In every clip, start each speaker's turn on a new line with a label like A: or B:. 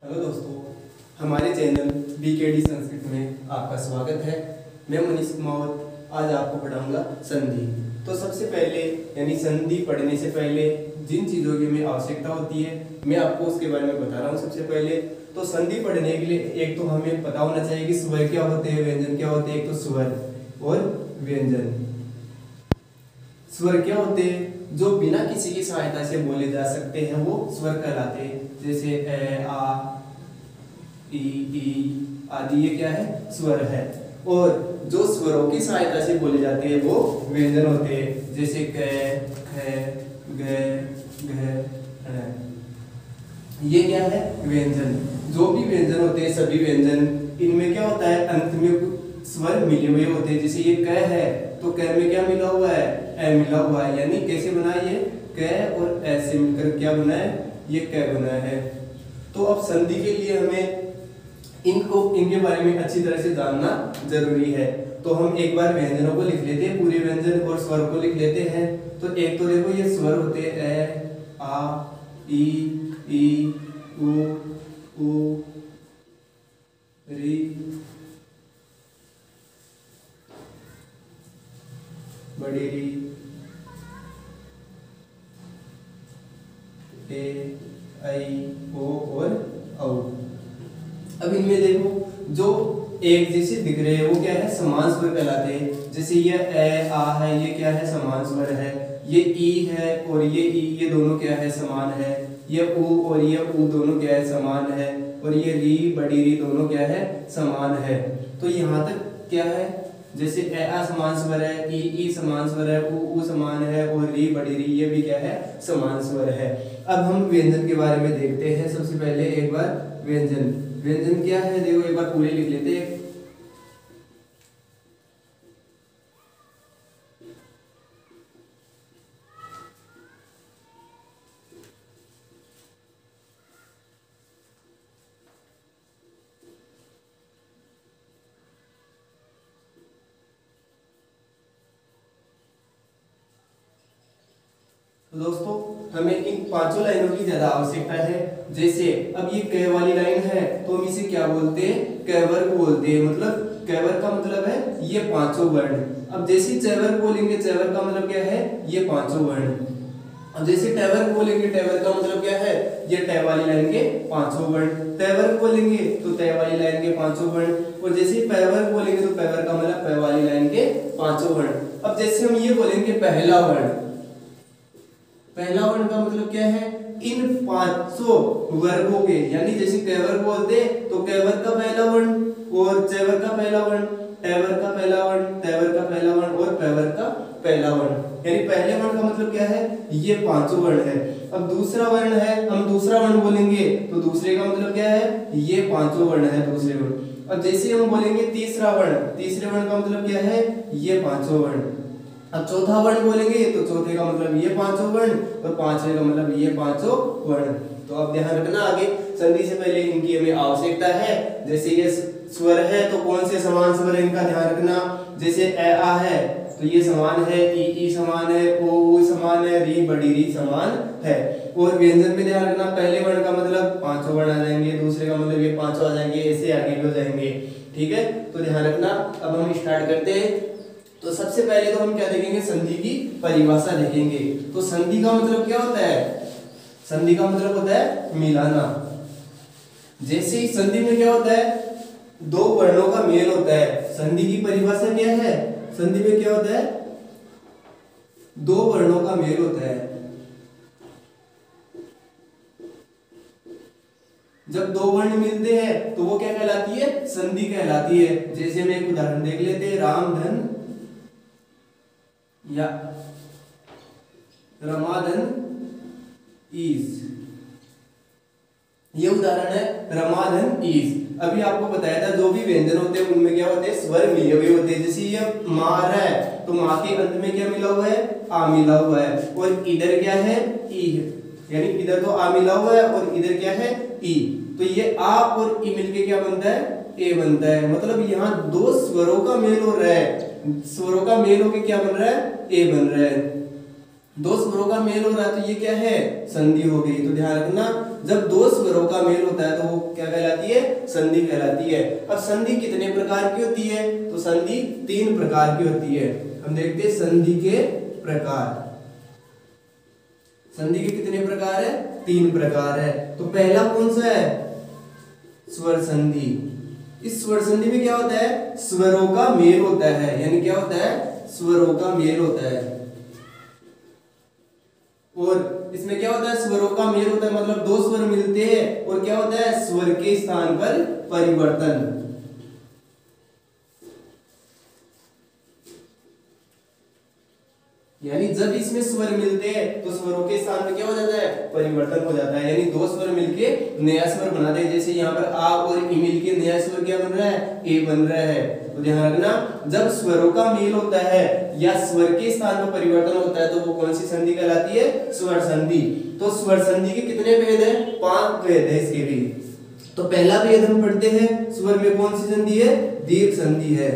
A: Hello दोस्तों, हमारे channel BKD Sanskrit में आपका स्वागत है। मैं मनीष कुमार आज आपको पढ़ाऊंगा संधि। तो सबसे पहले यानी संधि पढ़ने से पहले जिन चीज़ों की हमें आवश्यकता होती है मैं आपको उसके बारे में बता रहा हूँ। सबसे पहले तो संधि पढ़ने के लिए एक तो हमें पता होना चाहिए कि स्वर क्या होते हैं, व्यंजन क्या होते हैं। एक तो स्वर और व्यंजन। स्वर क्या होते हैं? जो बिना किसी की सहायता से बोले जा सकते हैं वो स्वर कहलाते हैं। जैसे ए, आ, ई आदि ये क्या है? स्वर है। और जो स्वरों की सहायता से बोले जाते हैं वो व्यंजन होते हैं। जैसे क, ख, ग, घ, ण। ये क्या है? व्यंजन। जो भी व्यंजन होते हैं सभी व्यंजन, इनमें क्या होता है? अंत में स्वर मिले हुए होते हैं। जैसे ये क है तो क में क्या मिला हुआ है? ए मिला हुआ है। यानी कैसे बना ये? क और ए से मिलकर क्या बना है? ये क बना है। तो अब संधि के लिए हमें इनके बारे में अच्छी तरह से जानना जरूरी है। तो हम एक बार व्यंजनों को लिख लेते हैं, पूरे व्यंजन और स्वर को लिख लेते हैं। तो एक तो देखो ये स्वर होते हैं ए, आ, ई, उ, री, बड़ी री, ए, आई, ओ और औ। अब इनमें देखो जो एक जैसे दिख रहे हैं वो क्या है? समान स्वर कहलाते हैं। जैसे ये ए, आ है, ये क्या है? समान स्वर है। ये ई है और ये ई, ये दोनों क्या है? समान है। ये उ और ये उ दोनों क्या है? समान है। और ये री, बड़ी री दोनों क्या है? समान है। तो यहाँ तक क्या है? जैसे ए आ समान स्वर है, ई समान स्वर है, उ समान है और री, बड़ी री ये भी क्या है? समान स्वर है। अब हम व्यंजन के बारे में देखते हैं। सबसे पहले एक बार व्यंजन। व्यंजन क्या है देखो एक बार पूरे लिख लेते हैं। तो दोस्तों हमें इन पांचों लाइनों की ज्यादा आवश्यकता है। जैसे अब ये क वाली लाइन है तो हम इसे क्या बोलते हैं? कैवर्ग बोलते हैं। मतलब कैवर्ग का मतलब है ये पांचों वर्ण। अब जैसे चैवर्ग बोलेंगे, चैवर्ग का मतलब क्या है? ये पांचों वर्ण। अब जैसे टैवर्ग बोलेंगे, टैवर्ग का मतलब क्या है? ये टै वाली लाइन के पांचों वर्ण। टैवर्ग बोलेंगे तो टै वाली लाइन के पांचों वर्ण। और जैसे पैवर्ग बोलेंगे तो पैवर्ग का मतलब पै वाली लाइन के पांचों वर्ण। अब जैसे हम ये बोलेंगे पहला वर्ण, पहला वर्ण का मतलब क्या है? इन पांचों वर्गों के, यानी जैसे कैवर्ग बोलते हैं तो कैवर्ग का पहला वर्ण और चैवर्ग का पहला वर्ण, टैवर्ग का पहला वर्ण, टैवर्ग का पहला वर्ण और पैवर्ग का पहला वर्ण। यानी पहले वर्ण का मतलब क्या है? ये पांचों वर्ण है। अब दूसरा वर्ण है, हम दूसरा वर्ण बोलेंगे तो दूसरे का मतलब क्या है? ये पांचों वर्ण है दूसरे वर्ण। अब जैसे हम बोलेंगे तीसरा वर्ण, तीसरे वर्ण का मतलब क्या है? ये पांचों वर्ण। अब चौथा वर्ण बोलेंगे तो चौथे का मतलब ये पांचों वर्ण और पांचवे का मतलब ये पांचों वर्ण। तो अब ध्यान रखना आगे संधि से पहले इनकी हमें आवश्यकता है। जैसे ये स्वर है तो कौन से समान स्वर है इनका ध्यान रखना। जैसे ए आ है तो ये समान है, ई समान है, ओ समान है, री, बड़ी री समान है। और व्यंजन में ध्यान रखना पहले वर्ण का मतलब पांचों वर्ण आ जाएंगे, दूसरे का मतलब ये पांचों आ जाएंगे, ऐसे आगे भी हो जाएंगे। ठीक है, तो ध्यान रखना। अब हम स्टार्ट करते हैं। तो सबसे पहले तो हम क्या देखेंगे? संधि की परिभाषा देखेंगे। तो संधि का मतलब क्या होता है? संधि का मतलब होता है मिलाना। जैसे ही संधि में क्या होता है? दो वर्णों का मेल होता है। संधि की परिभाषा क्या है? संधि में क्या होता है? दो वर्णों का मेल होता है। जब दो वर्ण मिलते हैं तो वो क्या कहलाती है? संधि कहलाती है। जैसे हम एक उदाहरण देख लेते हैं, राम धन या रमाधन ईस। ये उदाहरण है रमाधन ईस। अभी आपको बताया था जो भी व्यंजन होते हैं उनमें क्या होते हैं? स्वर मिले हुए होते हैं। जैसे ये मार है तो मां के अंत में क्या मिला हुआ है? आ मिला हुआ है। और इधर क्या है? ई है। यानी इधर तो आ मिला हुआ है और इधर क्या है? ई। तो ये आ और ई मिलके क्या बनता है? ए बनता है। मतलब यहाँ दो स्वरों का मेल हो रहा है। स्वरों का मेल होके क्या बन रहा है? ए बन रहा है। दो स्वरों का मेल हो रहा है तो ये क्या है? संधि हो गई। तो ध्यान रखना जब दो स्वरों का मेल होता है तो वो क्या कहलाती है, संधि कहलाती है। अब संधि कितने प्रकार की होती है, तो संधि 3 प्रकार की होती है। हम देखते हैं संधि के प्रकार। संधि के कितने प्रकार है, 3 प्रकार है। तो पहला कौन सा है, स्वर संधि। इस स्वर संधि में क्या होता है, स्वरों का मेल होता है, यानी क्या होता है, स्वरों का मेल होता है। और इसमें क्या होता है, स्वरों का मेल होता है, मतलब दो स्वर मिलते हैं और क्या होता है, स्वर के स्थान पर परिवर्तन। यानी जब इसमें स्वर मिलते हैं तो स्वरों के स्थान पे क्या हो जाता है, परिवर्तन हो जाता है। यानी दो स्वर मिलके नया स्वर बनाते हैं। जैसे यहाँ पर आ और ई मिलके नया स्वर क्या बन रहा है, ए बन रहा है। तो ध्यान रखना, जब स्वरों का मेल होता है या स्वर के स्थान पर परिवर्तन होता है तो वो कौन सी संधि कहलाती है, स्वर संधि। तो स्वर संधि के कितने भेद है, 5 भेद है इसके भी। तो पहला भेद हम पढ़ते हैं, स्वर में कौन सी संधि है, दीर्घ संधि है।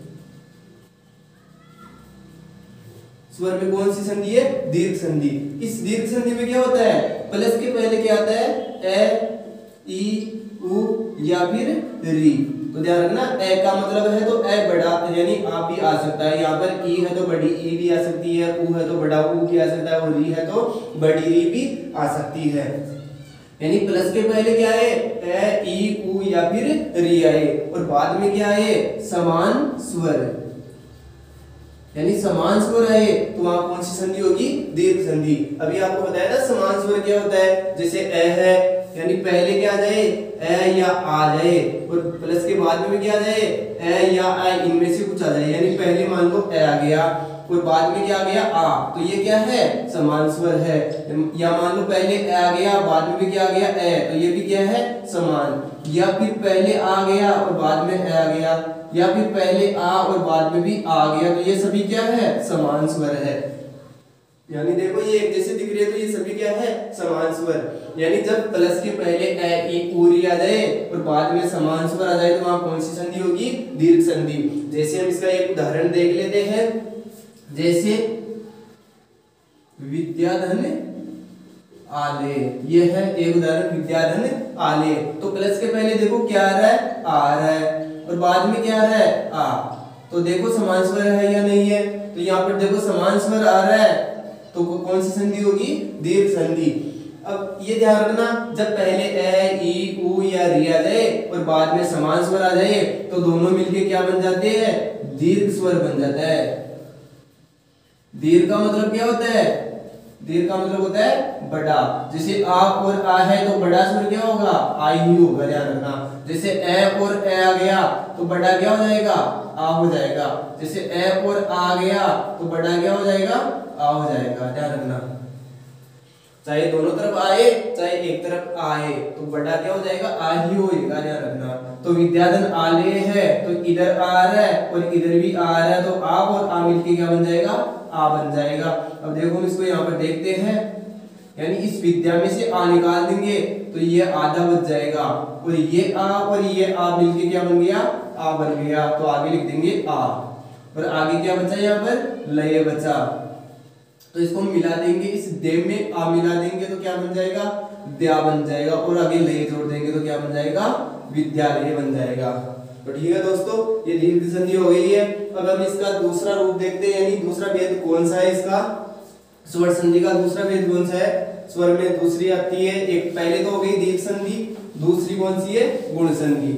A: स्वर में कौन सी संधि है, दीर्घ संधि। इस दीर्घ संधि में क्या होता है, प्लस के पहले क्या आता है, ए, ई, उ या फिर री। तो ध्यान रखना, ए का मतलब है तो ए बड़ा यानी आ भी आ सकता है। यहाँ पर ई है तो बड़ी ई भी आ सकती है, उ है तो बड़ा उ भी आ सकता है, और री है तो बड़ी री भी आ सकती है। यानी प्लस के पहले क्या है, ए, ई, उ या फिर री आए, और बाद में क्या है, समान स्वर। यानी समान स्वर आए तो वहां कौन सी संधि होगी, दीर्घ संधि। अभी आपको बताया था समान स्वर क्या होता है, जैसे ए है यानी पहले क्या आ जाए, ए या आ जाए, और प्लस के बाद में क्या आ जाए, ए या आ, इनमें से कुछ आ जाए। यानी पहले मान लो ए आ गया और बाद में क्या आ गया, आ, तो ये क्या है, समान स्वर है। या मान लो पहले ए आ गया, बाद में भी क्या आ गया, ए, तो ये भी क्या है, समान। या फिर पहले आ गया और बाद में ए आ गया, या फिर पहले आ और बाद में भी आ गया, तो ये सभी क्या है, समान स्वर है। यानी देखो ये एक जैसे दिख रही है तो ये सभी क्या है, समान स्वर। यानी जब प्लस के पहले ए, ई, उ, री आ जाए और बाद में समान स्वर आ जाए तो वहां कौन सी संधि होगी, दीर्घ संधि। जैसे हम इसका एक उदाहरण देख लेते हैं, जैसे विद्याधन आले, ये है एक उदाहरण, विद्याधन आले। तो प्लस के पहले देखो क्या आ रहा है, आ रहा है, और बाद में क्या आ रहा है, आ। तो देखो समान स्वर है या नहीं है, तो यहाँ पर देखो समान स्वर आ रहा है तो कौन सी संधि होगी, दीर्घ संधि। अब ये ध्यान रखना, जब पहले ए, ई, उ या री आ जाए और बाद में समान स्वर आ जाए तो दोनों मिलके क्या बन जाते हैं, दीर्घ स्वर बन जाता है। दीर्घ का मतलब क्या होता है, दीर्घ का मतलब होता है बड़ा। जैसे आ और आ है तो बड़ा स्वर क्या होगा, आ ही होगा, ध्यान रखना। जैसे ए और ए आ गया तो बड़ा क्या हो जाएगा, आ हो जाएगा। जैसे ए और आ गया तो बड़ा क्या हो जाएगा, आ हो जाएगा, ध्यान रखना। चाहे दोनों तरफ आए चाहे एक तरफ आए तो बड़ा क्या हो जाएगा, आ ही होएगा, ध्यान रखना। तो विद्याधन आले है तो इधर आ रहा है और इधर भी आ रहा है, तो आ और आ मिलके क्या बन जाएगा, आ बन जाएगा। अब देखो हम इसको यहाँ पर देखते हैं, यानी इस विद्या में से आ निकाल देंगे तो ये आधा बच जाएगा, और ये आ और ये आ मिलके क्या बन गया, आ बन गया। तो आगे लिख देंगे आ, और आगे क्या बचा यहाँ पर, लय बचा। तो इसको हम मिला देंगे, इस दे में आ मिला देंगे तो क्या बन जाएगा, द्या बन जाएगा, और आगे लय जोड़ देंगे तो क्या बन जाएगा, विद्यालय बन जाएगा। तो ठीक है दोस्तों, ये दीर्घ संधि हो गई है। अब हम इसका दूसरा रूप देखते हैं, यानी दूसरा भेद कौन सा है इसका, स्वर संधि का दूसरा भेद कौन सा है। स्वर में दूसरी आती है, एक पहले तो हो गई दीर्घ संधि, दूसरी कौन सी है, गुण संधि।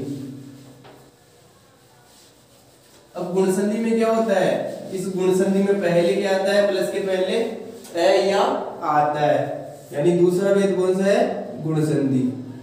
A: अब गुण संधि में क्या होता है, इस गुण संधि में पहले क्या आता है, प्लस के पहले ए या आता है। यानी दूसरा भेद कौन सा है, गुण संधि।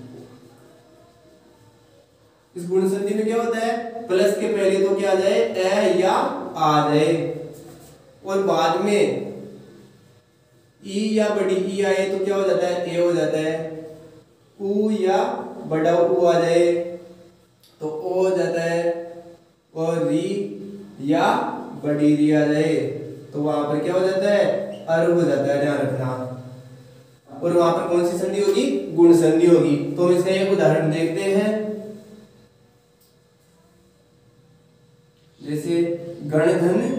A: इस गुण संधि में क्या होता है, प्लस के पहले तो क्या आ जाए, ए या आ जाए, और बाद में ई या बड़ी ई आए तो क्या हो जाता है, ए हो जाता है। उ या बड़ा उ आ जाए तो ओ हो जाता है, और री या बड़ी री आ जाए तो वहां पर क्या हो जाता है, अर हो जाता है, ध्यान रखना। और वहां पर कौन सी संधि होगी, गुण संधि होगी। तो हम इसका एक उदाहरण देखते हैं, जैसे गणधन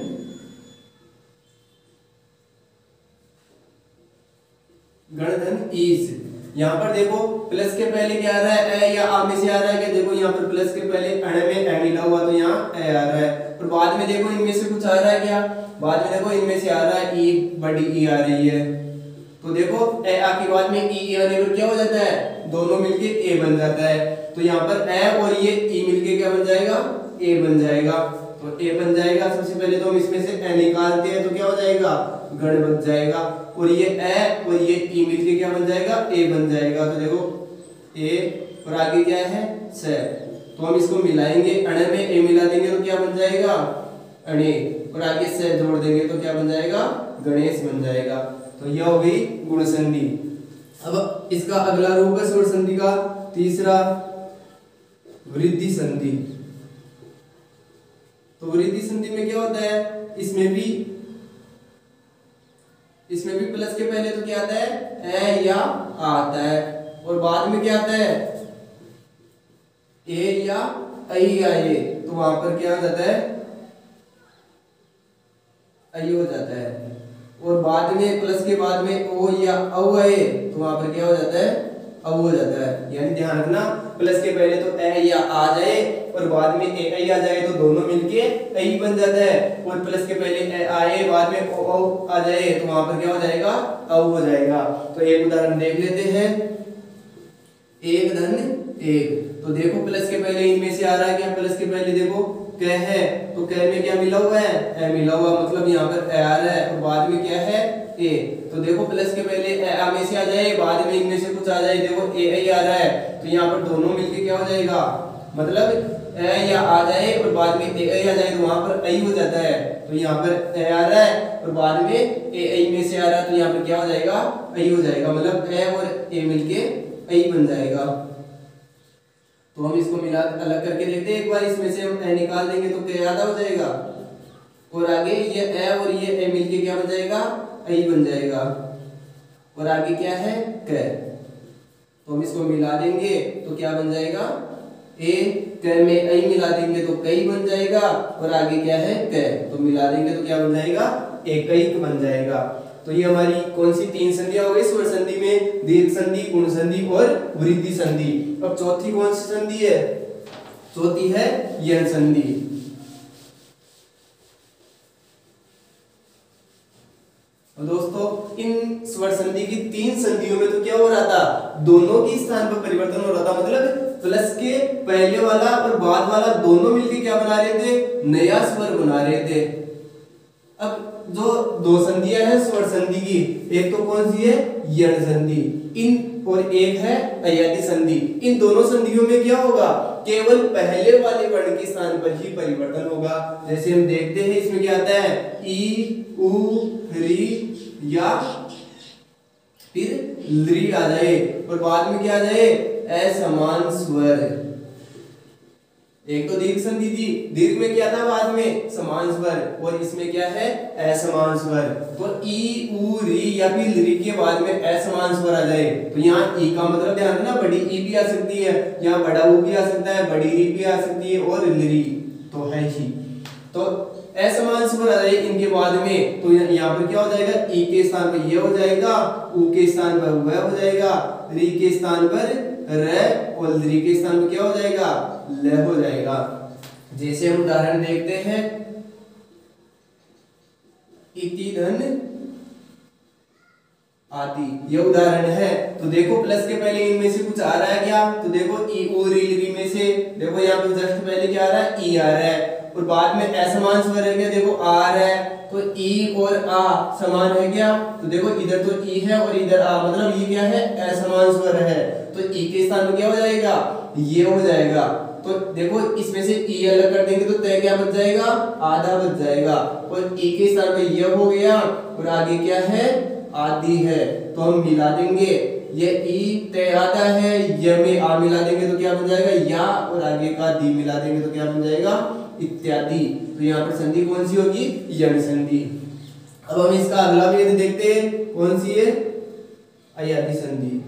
A: गणधन ईश। यहाँ पर देखो प्लस के पहले क्या आ रहा है, ए या आ में से आ रहा है क्या, देखो यहाँ पर प्लस के पहले अण में ए मिला हुआ तो यहाँ ए आ रहा है, और बाद में देखो इनमें से कुछ आ रहा है क्या, बाद में देखो इनमें से आ रहा है ई, बड़ी ई आ रही है, तो देखो ए आ के बाद में ई आने पर क्या हो जाता है, दोनों मिलके ए बन जाता है, तो यहाँ पर ए और ये ई मिलके क्या बन जाएगा, ए बन जाएगा, तो ए बन जाएगा। सबसे पहले तो हम इसमें से ए निकालते हैं तो क्या हो जाएगा, गण बन जाएगा, और ये ए और ये ई मिलके क्या बन जाएगा, ए बन जाएगा, तो देखो ए और आगे क्या है से, तो हम इसको मिलाएंगे, अण में ए मिला देंगे तो क्या बन जाएगा, अणे, और आगे से जोड़ देंगे तो क्या बन जाएगा, गणेश बन जाएगा। तो यह हो गई गुण संधि। अब इसका अगला रूप है स्वर संधि का तीसरा, वृद्धि संधि। तो वृद्धि संधि में क्या होता है, इसमें भी प्लस के पहले तो क्या आता है, ए या आ आता है, और बाद में क्या आता है, ए या आई आए, तो वहां पर क्या हो जाता है, आई हो जाता है, और बाद में प्लस के बाद में ओ या औ आए तो वहां पर क्या हो जाता है, औ हो जाता है। यानी ध्यान रखना, प्लस के पहले तो ए या आ जाए और बाद में ए आई आ जाए तो दोनों मिलके आई बन जाता है, और प्लस के पहले ए आए बाद में ओ औ आ जाए तो वहां पर क्या हो जाएगा, औ हो जाएगा। तो एक उदाहरण देख लेते हैं, एक धन एक, तो देखो प्लस के पहले इनमें से आ रहा है क्या, प्लस के पहले देखो क है, तो क में क्या मिला हुआ है, ए मिला हुआ, मतलब यहाँ पर ए आ रहा है, और बाद में क्या है, ए, तो देखो प्लस के पहले ए आ में से आ जाए, बाद में इनमें से कुछ आ जाए, देखो ए आई आ रहा है, तो यहाँ पर दोनों मिलके क्या हो जाएगा, मतलब ए या आ जाए और बाद में ए आई आ जाए तो वहां पर आई हो जाता है, तो यहाँ पर ए आ रहा है और बाद में ए आई में से आ रहा है तो यहाँ पर क्या हो जाएगा, आई हो जाएगा, मतलब ए और ए मिलके आई बन जाएगा। तो हम इसको मिला अलग करके देखते हैं एक बार, इसमें से हम ए निकाल देंगे तो क्या आधा हो जाएगा, और आगे ये ए और ये ए मिलके क्या बन जाएगा, आई बन जाएगा, और आगे क्या है क, तो हम इसको मिला देंगे तो क्या बन जाएगा, ए क में आई मिला देंगे तो कई बन जाएगा, और आगे क्या है क, तो मिला देंगे तो क्या बन जाएगा, एकैक बन जाएगा। तो ये हमारी कौन सी तीन संधियां हो गई स्वर संधि में, दीर्घ संधि, गुण संधि और वृद्धि संधि। अब चौथी कौन सी संधि है, चौथी है यण संधि। और दोस्तों इन स्वर संधि की तीन संधियों में तो क्या हो रहा था, दोनों की स्थान पर परिवर्तन हो रहा था, मतलब प्लस के पहले वाला और बाद वाला दोनों मिलकर क्या बना रहे थे, नया स्वर बना रहे थे। अब जो दो संधियां हैं स्वर संधि की, एक तो कौन सी है, यण संधि, इन और एक है अयाति संधि। इन दोनों संधियों में क्या होगा, केवल पहले वाले वर्ण के स्थान पर ही परिवर्तन होगा। जैसे हम देखते हैं इसमें क्या आता है, ई उ री या फिर लृ आ जाए, और बाद में क्या आ जाए, असमान स्वर। एक तो दीर्घ संधि थी, दीर्घ में क्या था, बाद में समान स्वर, और इसमें क्या है, असमान स्वर। तो ई उ री या फिर लृ के बाद में असमान स्वर आ जाए तो यहाँ ई का मतलब ध्यान देना, बड़ी ई भी आ सकती है, यहाँ बड़ा उ भी आ सकता है, बड़ी री भी आ सकती है, और लृ तो है ही। तो असमान स्वर आ जाए इनके बाद में, तो यहाँ पर क्या हो जाएगा, ई के स्थान पर ये हो जाएगा, उ के स्थान पर वह हो जाएगा, री के स्थान पर र, और लृ के स्थान पर क्या हो जाएगा, ल हो जाएगा। जैसे हम उदाहरण देखते हैं, इति धन आदि, ये उदाहरण है। तो देखो प्लस के पहले इनमें से कुछ आ रहा है क्या, तो देखो ई उ री लृ में से देखो यहाँ पर जस्ट पहले क्या आ रहा है, ई आ रहा है, और बाद में असमान स्वर है क्या, देखो आ रहा है, तो ई और आ समान है क्या, तो देखो इधर तो ई है और इधर आ, मतलब ये क्या है, असमान स्वर है, तो ई के स्थान में क्या हो जाएगा, ये हो जाएगा। तो देखो इसमें से ई अलग कर देंगे तो तय क्या बच जाएगा, आधा बच जाएगा, और ई के स्थान पे ये हो गया, और आगे क्या है, आदि है, तो हम मिला देंगे, ये ई तय आधा है, य में आ मिला देंगे तो क्या बन जाएगा, या, और आगे का दी मिला देंगे तो क्या बन जाएगा, इत्यादि। तो यहाँ पर संधि कौन सी होगी, यण संधि। अब हम इसका अगला भेद देखते हैं, कौन सी है, अयाति संधि।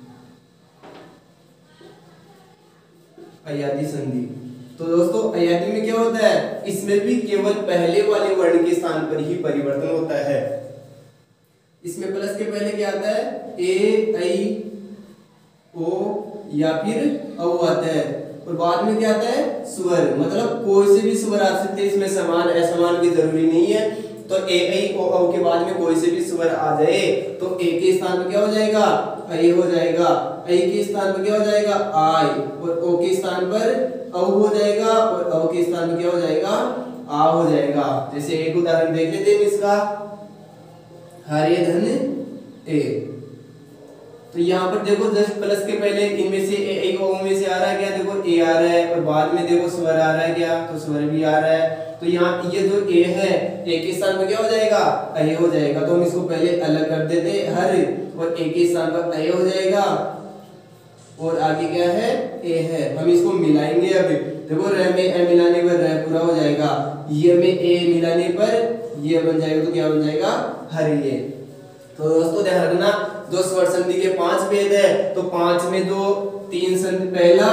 A: अयाति संधि, तो दोस्तों अयाति में क्या होता है, इसमें भी केवल पहले वाले वर्ण के स्थान पर ही परिवर्तन होता है। इसमें प्लस के पहले क्या आता है, ए आई ओ या फिर औ आता है, और बाद में क्या आता है स्वर, मतलब कोई से भी स्वर आ सकते हैं इसमें, समान असमान की जरूरी नहीं है। तो ए ऐ ओ औ के बाद में कोई से भी स्वर आ जाए तो ए के स्थान में क्या हो जाएगा ऐ हो जाएगा, ऐ के स्थान पर क्या हो जाएगा आय, और ओ के स्थान पर औ हो जाएगा, और औ के स्थान में क्या हो जाएगा आ हो जाएगा। जैसे एक उदाहरण देख लेते हैं इसका, हरे धन ए। तो यहाँ पर देखो जस्ट प्लस के पहले इनमें से ए ओ में से आ रहा है क्या, देखो ए आ रहा है, और बाद में देखो स्वर आ रहा है क्या, तो स्वर भी आ रहा है। तो यहाँ ये जो ए है, ए के स्थान पर क्या हो जाएगा ऐ हो जाएगा, तो हम इसको पहले अलग कर देते हर, और ए के स्थान पर ऐ हो जाएगा, और आगे क्या है ए है। हम इसको मिलाएंगे, अब देखो र में ए मिलाने पर र पूरा हो जाएगा, ये में ए मिलाने पर ये बन जाएगा, तो क्या बन जाएगा हर ये। तो दोस्तों ध्यान रखना, जो स्वर संधि के 5 भेद है, तो 5 में जो 3 संधि, पहला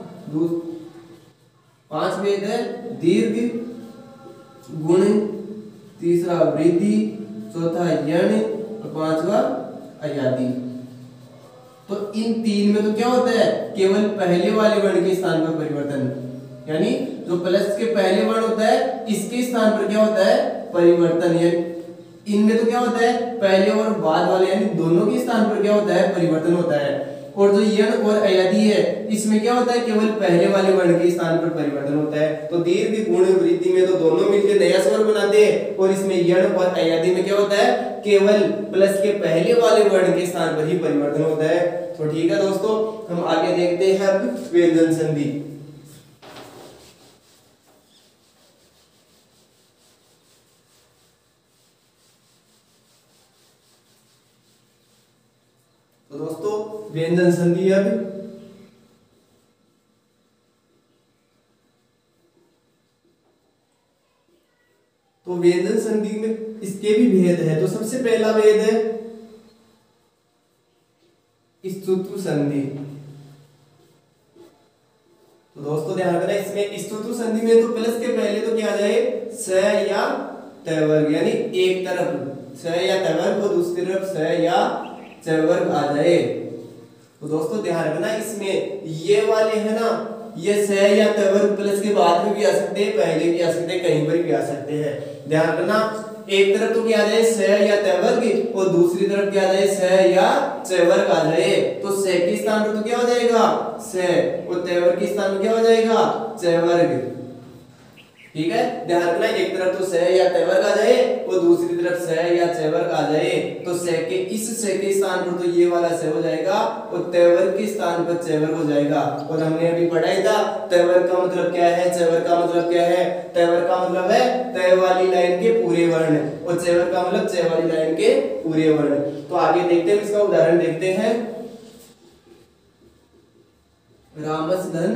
A: 5 भेद है दीर्घ, गुण, तीसरा वृद्धि, चौथा यण, और 5वां अयादि। तो इन 3 में तो क्या होता है केवल पहले वाले वर्ण के स्थान पर परिवर्तन, यानी जो प्लस के पहले वर्ण होता है इसके स्थान पर क्या होता है परिवर्तन, यानी इनमें तो क्या होता है पहले और बाद वाले यानी दोनों के स्थान पर क्या होता है परिवर्तन होता है। और जो यण और अयादि है इसमें क्या होता है केवल पहले वाले वर्ण के स्थान पर परिवर्तन होता है। तो दीर्घ, गुण, वृद्धि में तो दोनों मिलकर नया स्वर बनाते हैं, और इसमें यण और अयादि में क्या होता है केवल प्लस के पहले वाले वर्ण के स्थान पर ही परिवर्तन होता है। तो ठीक है दोस्तों, हम आगे देखते हैं अब व्यंजन संधि। तो दोस्तों व्यंजन संधि अब, तो व्यंजन संधि में इसके भी भेद है। तो सबसे पहला भेद है स्तुतु संधि। तो दोस्तों ध्यान रखना, इसमें स्तुतु संधि में तो प्लस के पहले तो क्या आ जाए स या त वर्ग, यानी एक तरफ स या त वर्ग और दूसरी तरफ स या च वर्ग आ जाए। तो दोस्तों ध्यान रखना, इसमें ये वाले है ना, ये स या त वर्ग प्लस के बाद में भी आ सकते हैं, पहले भी आ सकते हैं, कहीं पर भी आ सकते हैं। ध्यान रखना, एक तरफ तो क्या आ जाए स या त वर्ग, और दूसरी तरफ क्या आ जाए स या च वर्ग आ जाए। तो स के स्थान पर तो क्या हो जाएगा स, और त वर्ग के स्थान में क्या हो जाएगा च वर्ग। ठीक है, ध्यान रखना, एक तरफ तो स या त वर्ग आ जाए और दूसरी तरफ स या च वर्ग आ जाए। तो स के इस स के स्थान पर तो ये वाला स हो जाएगा, और त वर्ग के स्थान पर च वर्ग हो जाएगा। और हमने अभी पढ़ा ही था त वर्ग का मतलब क्या है, च वर्ग का मतलब क्या है। त वर्ग का मतलब है त वाली लाइन के पूरे वर्ण, और च वर्ग का मतलब च वाली लाइन के पूरे वर्ण। तो आगे देखते हैं, इसका उदाहरण देखते हैं। रामस धन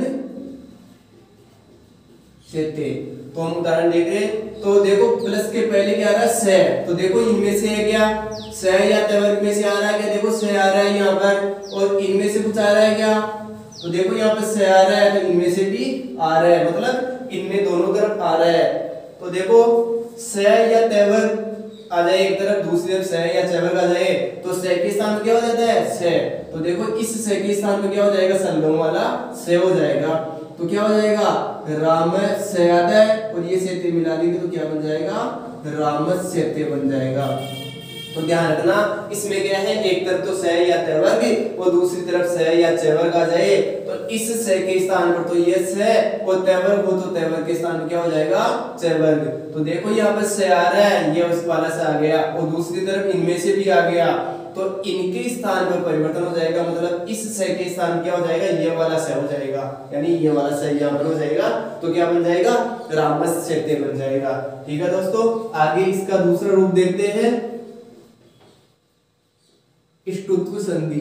A: शेते, तो हम उदाहरण देख रहे हैं। तो देखो प्लस के पहले क्या आ रहा है स, तो देखो इनमें से है क्या स या त वर्ग में से आ रहा है क्या, देखो स आ रहा है यहाँ पर, और इनमें से कुछ आ रहा है क्या, तो देखो यहाँ पर स आ रहा है, तो इनमें से भी आ रहा है, मतलब इनमें दोनों तरफ आ रहा है। तो देखो स या त वर्ग आ जाए एक तरफ, दूसरी तरफ स या च वर्ग आ जाए, तो स के स्थान में क्या हो जाता है स। तो देखो इस स के स्थान में क्या हो जाएगा संगम वाला स हो जाएगा। तो क्या हो जाएगा राम सयादय, और ये सेते मिला देंगे तो क्या बन जाएगा रामस्यते बन जाएगा। तो ध्यान रखना, इसमें क्या है एक तरफ तो स या त वर्ग और दूसरी तरफ स या च वर्ग आ जाए, तो इस स के स्थान पर तो ये स, और त वर्ग हो तो त वर्ग के स्थान में क्या हो जाएगा च वर्ग। तो देखो यहाँ पर स आ रहा है, ये उस वाला स आ गया, और दूसरी तरफ इनमें से भी आ गया, तो इनके स्थान पर परिवर्तन हो जाएगा, मतलब इस स के स्थान क्या हो जाएगा ये वाला स हो जाएगा, यानी ये वाला स यहाँ पर हो जाएगा, तो क्या बन जाएगा रामस्यते बन जाएगा। ठीक है दोस्तों, आगे इसका दूसरा रूप देखते हैं ष्टुत्व संधि।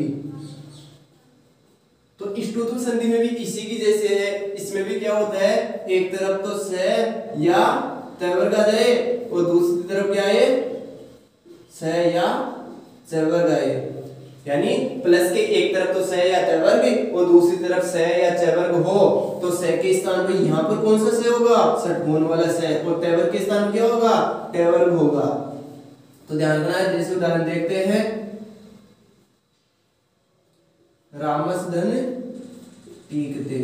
A: तो ष्टुत्व संधि में भी इसी की जैसे है, इसमें भी क्या होता है एक तरफ तो स या त वर्ग आ जाए, और दूसरी तरफ क्या है स या च वर्ग आए, यानी प्लस के एक तरफ तो स या त वर्ग और दूसरी तरफ स या च वर्ग हो, तो स के स्थान पर यहाँ पर कौन सा स होगा षटकोण वाला स, और त वर्ग के स्थान पर क्या होगा ट वर्ग होगा। तो ध्यान रखना है, जैसे उदाहरण देखते हैं रामसधन टीकते,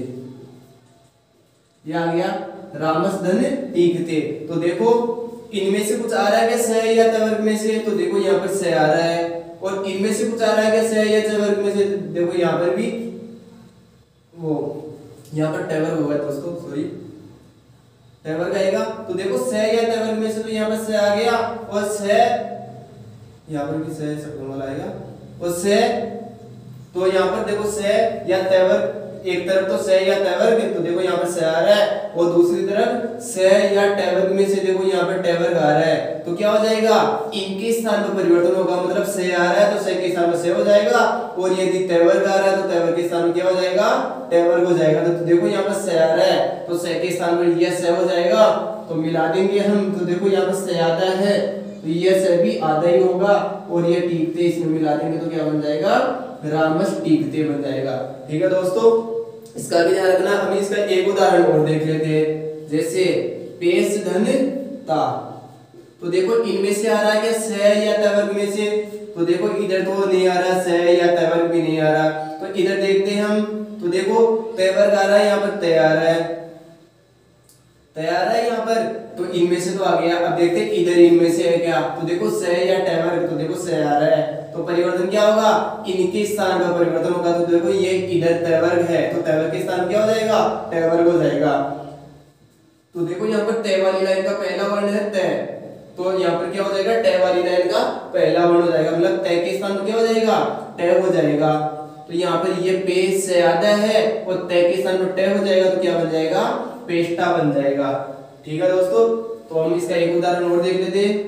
A: ये आ गया रामसधन टीकते। तो देखो इनमें से कुछ आ रहा है क्या स या त वर्ग में से, तो देखो यहाँ पर स आ रहा है, और इनमें से कुछ आ रहा है क्या स या च वर्ग में से, देखो यहाँ पर भी वो यहाँ पर ट वर्ग होगा दोस्तों, सॉरी ट वर्ग आएगा। तो देखो स या त वर्ग में से तो यहाँ पर स आ गया, और स यहाँ पर भी स वाला आएगा, और स तो यहाँ पर देखो स या त वर्ग, एक तरफ तो स या त वर्ग, तो देखो यहाँ पर स आ रहा है, और दूसरी तरफ स या ट वर्ग में से देखो यहाँ पर ट वर्ग आ रहा है। तो क्या हो जाएगा, इनके स्थान पर परिवर्तन होगा, मतलब स आ रहा है तो स के स्थान पर स हो जाएगा, और यदि त वर्ग आ रहा है तो त वर्ग के स्थान पर क्या हो जाएगा, ट वर्ग हो जाएगा। तो देखो यहाँ पर स आ रहा है तो स के स्थान पर यह स हो जाएगा, तो मिला देंगे हम, तो देखो यहाँ पर स आता है तो यह स भी आधा ही होगा, और ये टीकते इसमें मिला देंगे तो क्या बन जाएगा, रामस टीकते बन जाएगा। ठीक है दोस्तों, इसका भी ध्यान रखना। हम इसका एक उदाहरण और देख लेते हैं, जैसे पेश धन ता। तो देखो इनमें से आ रहा है क्या स या त वर्ग में से, तो देखो इधर तो नहीं आ रहा, स या त वर्ग भी नहीं आ रहा, तो इधर देखते हैं हम, तो देखो त वर्ग आ रहा है, यहाँ पर त आ रहा है, त आ रहा है यहाँ पर, तो इनमें से तो आ गया। अब देखते हैं इधर इनमें से है क्या, तो देखो स या ट वर्ग, तो देखो स आ रहा है, तो परिवर्तन क्या होगा, इनके स्थान पर परिवर्तन होगा। तो देखो ये इधर त वर्ग है, तो त वर्ग के स्थान क्या हो जाएगा, ट वर्ग हो जाएगा। तो देखो यहाँ पर त वाली लाइन का पहला वर्ण है त, तो यहाँ पर क्या हो जाएगा, ट वाली लाइन का पहला वर्ण हो जाएगा, मतलब त के स्थान पर क्या हो जाएगा, ट हो जाएगा। तो यहाँ पर ये पेश से आधा है, और त के स्थान पर ट हो जाएगा, तो क्या बन जाएगा, पेष्टा बन जाएगा। ठीक है दोस्तों, तो हम इसका एक उदाहरण और देख लेते हैं,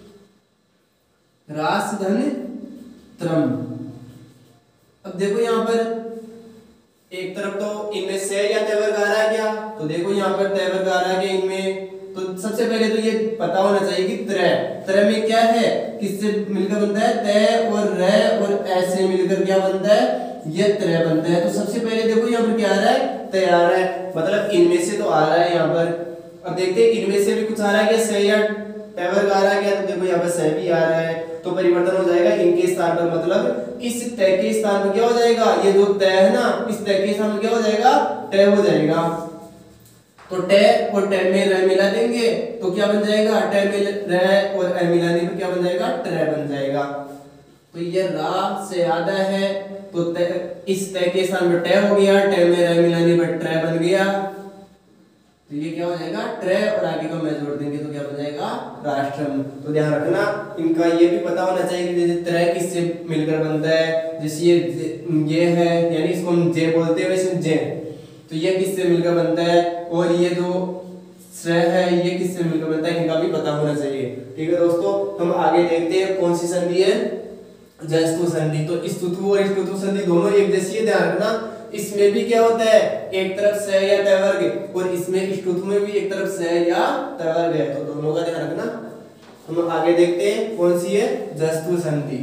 A: रासधन त्रम। अब देखो यहाँ पर एक तरफ तो इनमें से या त वर्ग आ रहा है क्या, तो देखो यहाँ पर त वर्ग आ रहा है क्या इनमें, तो सबसे पहले तो ये पता होना चाहिए कि त्र में क्या है, किससे मिलकर बनता है, त और र और ऐसे मिलकर क्या बनता है, ये त्र बनता है। तो सबसे पहले देखो यहाँ पर क्या आ रहा है, त आ रहा है, मतलब इनमें से तो आ रहा है यहाँ पर। अब देखते हैं इनमें से भी कुछ आ रहा है क्या, स या ट वर्ग आ रहा है क्या, तो देखो यहाँ पर स भी आ रहा है, तो परिवर्तन हो जाएगा इनके स्थान पर, मतलब इस त के स्थान पर क्या हो जाएगा, ये जो त है ना, इस त के स्थान पर क्या हो जाएगा, ट हो जाएगा। तो ट और ट में र मिला देंगे तो क्या बन जाएगा, ट में र और अ मिलाने पर क्या बन जाएगा, त्र बन जाएगा। तो ये रा से आधा है, तो इस त के स्थान पर ट हो गया, ट में र मिलाने पर त्र बन गया, तो ये क्या हो जाएगा, ट्रे, और आगे का मैं जोड़ देंगे तो क्या बन जाएगा, राष्ट्रम। तो ध्यान रखना, इनका ये भी पता होना चाहिए कि जैसे ट्रे किससे मिलकर बनता है, जैसे ये है, यानी इसको हम जे बोलते हैं, वैसे जे, तो ये किससे मिलकर बनता है, और ये जो श्र है ये किससे मिलकर बनता है, इनका भी पता होना चाहिए। ठीक है दोस्तों, हम आगे देखते हैं कौन सी संधि है, जस्तु संधि। तो स्तुतु और स्तुतु संधि दोनों एक जैसी है, ध्यान रखना। इसमें भी क्या होता है, एक तरफ स या त वर्ग, और इसमें स्तुतु में भी एक तरफ स या त वर्ग है, तो दोनों का ध्यान रखना। हम आगे देखते हैं कौन सी है, जस्तु संधि।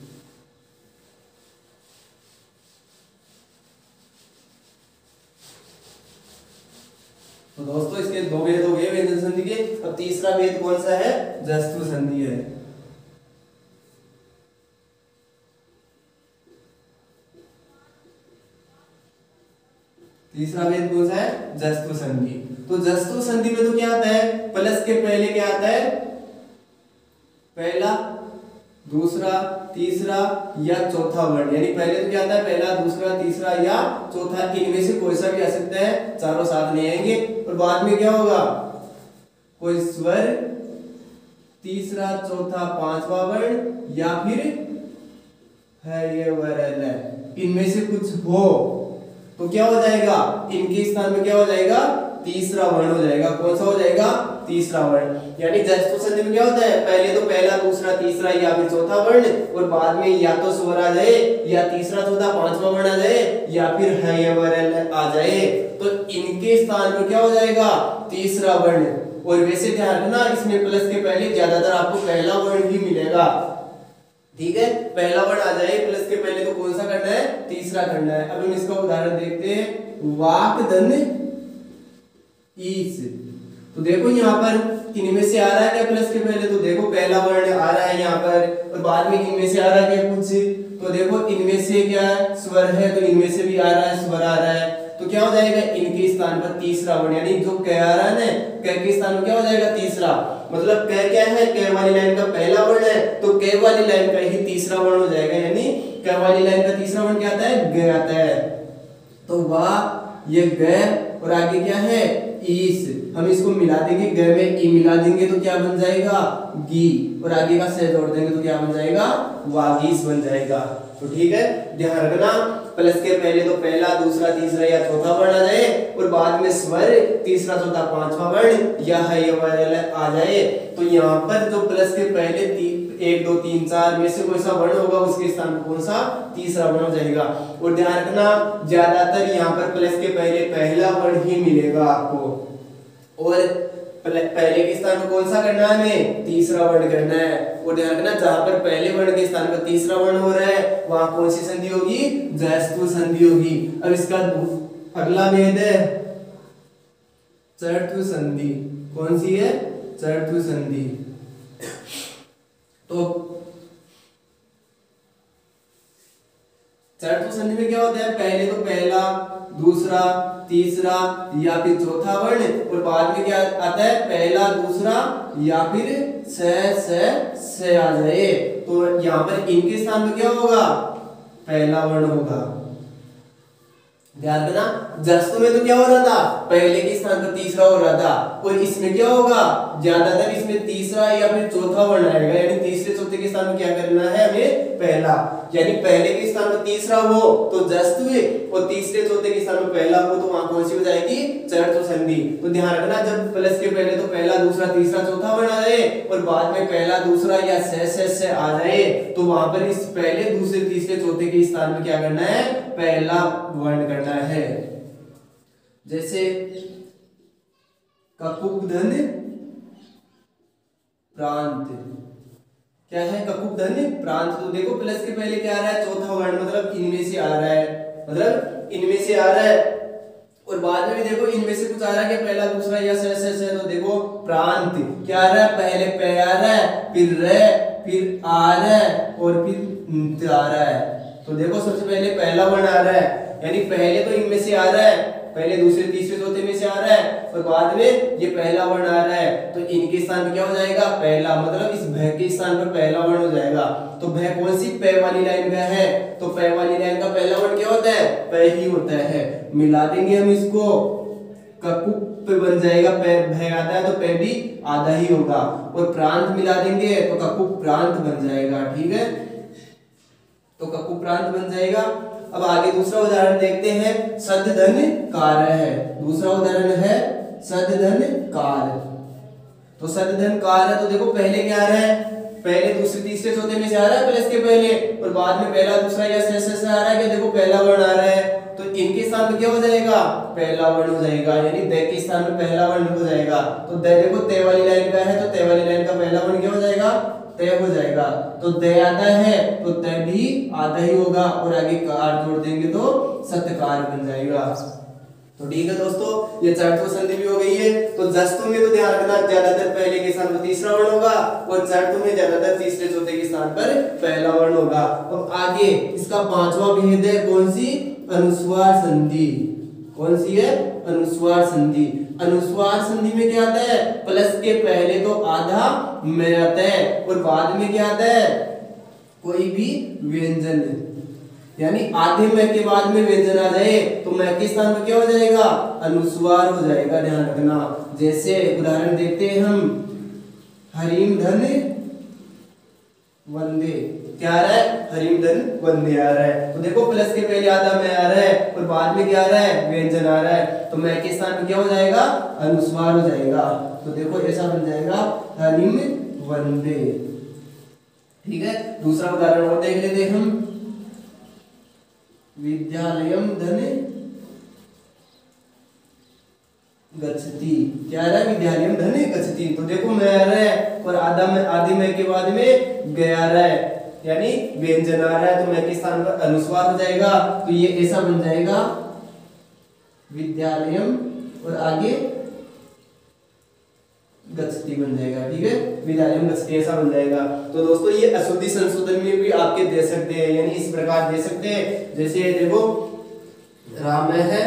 A: तो दोस्तों इसके दो भेद हो गए व्यंजन संधि के, अब तीसरा भेद कौन सा है, जस्तु संधि है। तीसरा भेद कौन सा है, जस्तु संधि। तो जस्तु संधि में तो क्या आता है, प्लस के पहले क्या आता है, पहला दूसरा तीसरा या चौथा वर्ण, यानी पहले तो क्या आता है, पहला दूसरा तीसरा या चौथा, इनमें से कोई सा भी आ सकता है, चारों साथ नहीं आएंगे। और बाद में क्या होगा, कोई स्वर तीसरा चौथा पांचवा वर्ण, या फिर है ये वर्ण, इनमें से कुछ हो तो क्या हो जाएगा, इनके स्थान में क्या हो जाएगा, तीसरा वर्ण हो जाएगा। कौन सा हो जाएगा, तीसरा वर्ण। यानी जस्तु संधि में क्या होता है, पहले तो पहला दूसरा तीसरा या फिर चौथा वर्ण, और बाद में या तो स्वर आ जाए, या तीसरा चौथा पांचवा वर्ण आ जाए, या फिर है ये वर्ण आ जाए, तो इनके स्थान पर क्या हो जाएगा, तीसरा वर्ण। और वैसे ध्यान रखना, इसमें प्लस के पहले ज्यादातर आपको पहला वर्ण ही मिलेगा। ठीक है, पहला वर्ण आ जाए प्लस के पहले तो कौन सा करना है, तीसरा करना है। अब हम इसका उदाहरण देखते हैं, वाक धन ईस। तो देखो यहाँ पर इनमें से आ रहा है क्या प्लस के पहले, तो देखो पहला वर्ण आ रहा है यहाँ पर, और बाद में इनमें से आ रहा है क्या कुछ, तो देखो इनमें से क्या है स्वर है, तो इनमें से भी आ रहा है स्वर आ रहा है, तो क्या हो जाएगा इनके स्थान पर तीसरा वर्ण, यानी जो क आ रहा है ना क के स्थान पर क्या हो जाएगा तीसरा, मतलब क क्या है क वाली लाइन का पहला वर्ण है, तो क वाली लाइन का ही तीसरा वर्ण हो जाएगा, यानी क वाली लाइन का तीसरा वर्ण क्या आता है ग आता है। तो वाह ये ग और आगे क्या है ईस, हम इसको मिला देंगे ग में ई मिला देंगे तो क्या बन जाएगा गी, और आगे का से जोड़ देंगे तो क्या बन जाएगा वागीस बन जाएगा। तो ठीक है, ध्यान रखना प्लस के पहले तो पहला दूसरा तीसरा या चौथा वर्ण आ जाए, और बाद में स्वर तीसरा चौथा पांचवा वर्ण या है ये वाला आ जाए, तो यहाँ पर जो प्लस के पहले 1 2 3 4 में से कोई सा वर्ण होगा उसके स्थान पर कौन सा तीसरा वर्ण हो जाएगा। और ध्यान रखना ज्यादातर यहाँ पर प्लस के पहले पहला वर्ण ही मिलेगा आपको, और पहले के स्थान पर कौन सा करना है हमें तीसरा वर्ण करना है। और ध्यान रखना जहां पर पहले वर्ण के स्थान पर तीसरा वर्ण हो रहा है वहां कौन सी संधि होगी जस्तु संधि होगी। अब इसका अगला भेद है चतुर्थ संधि, कौन सी है चतुर्थ संधि। तो चतुर्थ संधि में क्या होता है पहले तो पहला दूसरा तीसरा या फिर चौथा वर्ण, और बाद में क्या आता है पहला दूसरा या फिर से आ जाए, तो यहाँ पर इनके स्थान में क्या होगा पहला वर्ण होगा। ध्यान देना जस्तु में तो क्या हो रहा था पहले के स्थान पर तीसरा हो रहा था, और इसमें क्या होगा ज्यादातर इसमें तीसरा या फिर चौथा वर्ण आएगा, यानी तीसरे चौथे के स्थान में क्या करना है हमें पहला, यानी पहले के स्थान पर तीसरा हो तो जस्तु है, और तीसरे चौथे के स्थान पर पहला हो तो वहां कौन सी हो जाएगी चतुर्थ संधि। तो ध्यान रखना जब प्लस के पहले तो पहला दूसरा तीसरा चौथा वर्ण आ जाए और बाद में पहला दूसरा या से आ जाए, तो वहां पर इस पहले दूसरे तीसरे चौथे के स्थान में क्या करना है पहला वर्ण करना है। जैसे ककुब्धन प्रांत, क्या है ककुब्धन प्रांत, तो देखो प्लस के पहले क्या आ रहा है चौथा वर्ण, मतलब इनमें से आ रहा है, मतलब इनमें से आ रहा है, और बाद में भी देखो इनमें से कुछ आ रहा है क्या पहला दूसरा या से, तो देखो प्रांत क्या आ रहा है पहले पे आ रहा है फिर फिर आ रहा है और फिर आ रहा है। तो देखो सबसे पहले पहला वर्ण आ रहा है, यानी पहले तो इनमें से आ रहा है, पहले दूसरे तीसरे चौथे में से आ रहा है, और बाद में ये पहला वर्ण आ रहा है, तो इनके स्थान पर क्या हो जाएगा पहला, मतलब इस भय के स्थान पर पहला वर्ण हो जाएगा। तो भय कौन सी पे वाली लाइन का है, तो पे वाली लाइन का पहला वर्ण क्या होता है पे ही होता है, मिला देंगे हम इसको ककुप पे बन जाएगा, पे भय आता है तो पे भी आधा ही होगा, और प्रांत मिला देंगे तो ककुप प्रांत बन जाएगा। ठीक है, तो ककुप प्रांत बन जाएगा। अब आगे दूसरा उदाहरण देखते हैं सद्धन कार है, दूसरा उदाहरण है सद्धन कार। तो सद्धन कार है, तो देखो पहले क्या आ रहा है पहले दूसरे तीसरे चौथे में से आ रहा है प्लस के पहले, और बाद में पहला दूसरा या से आ रहा है, क्या देखो पहला वर्ण आ रहा है, तो इनके स्थान पर क्या हो जाएगा पहला वर्ण हो जाएगा, यानी दे के स्थान पर पहला वर्ण हो जाएगा। तो दे देखो ते वाली लाइन का है, तो ते वाली लाइन का पहला वर्ण क्या हो जाएगा तय हो जाएगा, तो दे आता है तो तय भी आधा ही होगा, और आगे कार जोड़ देंगे तो सत्कार बन जाएगा। तो ठीक है दोस्तों, ये चतुर्थ संधि भी हो गई है। तो जस्तु में तो ध्यान रखना ज्यादातर पहले के स्थान पर तीसरा वर्ण होगा, और चतुर्थ में ज्यादातर तीसरे चौथे के स्थान पर पहला वर्ण होगा। तो आगे इसका पांचवा भेद है कौन सी अनुस्वार संधि, कौन सी है अनुस्वार संधि। अनुस्वार संधि में क्या आता है प्लस के पहले तो आधा में आता है, और बाद में क्या आता है कोई भी व्यंजन, यानी आधे में के बाद में व्यंजन आ जाए तो मैं के स्थान पर क्या हो जाएगा अनुस्वार हो जाएगा। ध्यान रखना, जैसे उदाहरण देखते हैं हम हरिम धन वंदे, क्या आ रहा है हरिम धन वंदे आ रहा है, तो देखो प्लस के पहले आधा में आ रहा है और बाद में क्या आ रहा है व्यंजन आ रहा है, तो मैं के स्थान पर क्या हो जाएगा अनुस्वार हो जाएगा। तो देखो ऐसा बन जाएगा हरिम वंदे। ठीक है, दूसरा उदाहरण और देख लेते हैं हम विद्यालयम धन गच्छति, क्या आ रहा है विद्यालयम धन गच्छति, तो देखो मैं आ रहा है और आधा में आधे में के बाद में गया आ रहा है, यानी व्यंजन आ रहा है, तो मैं के स्थान पर अनुस्वार हो जाएगा। तो ये ऐसा बन जाएगा विद्यालयम और आगे गच्छति बन जाएगा। ठीक है, विद्यालयम गच्छति ऐसा बन जाएगा। तो दोस्तों ये अशुद्धि संशोधन में भी आपके दे सकते हैं, यानी इस प्रकार दे सकते हैं। जैसे देखो राम है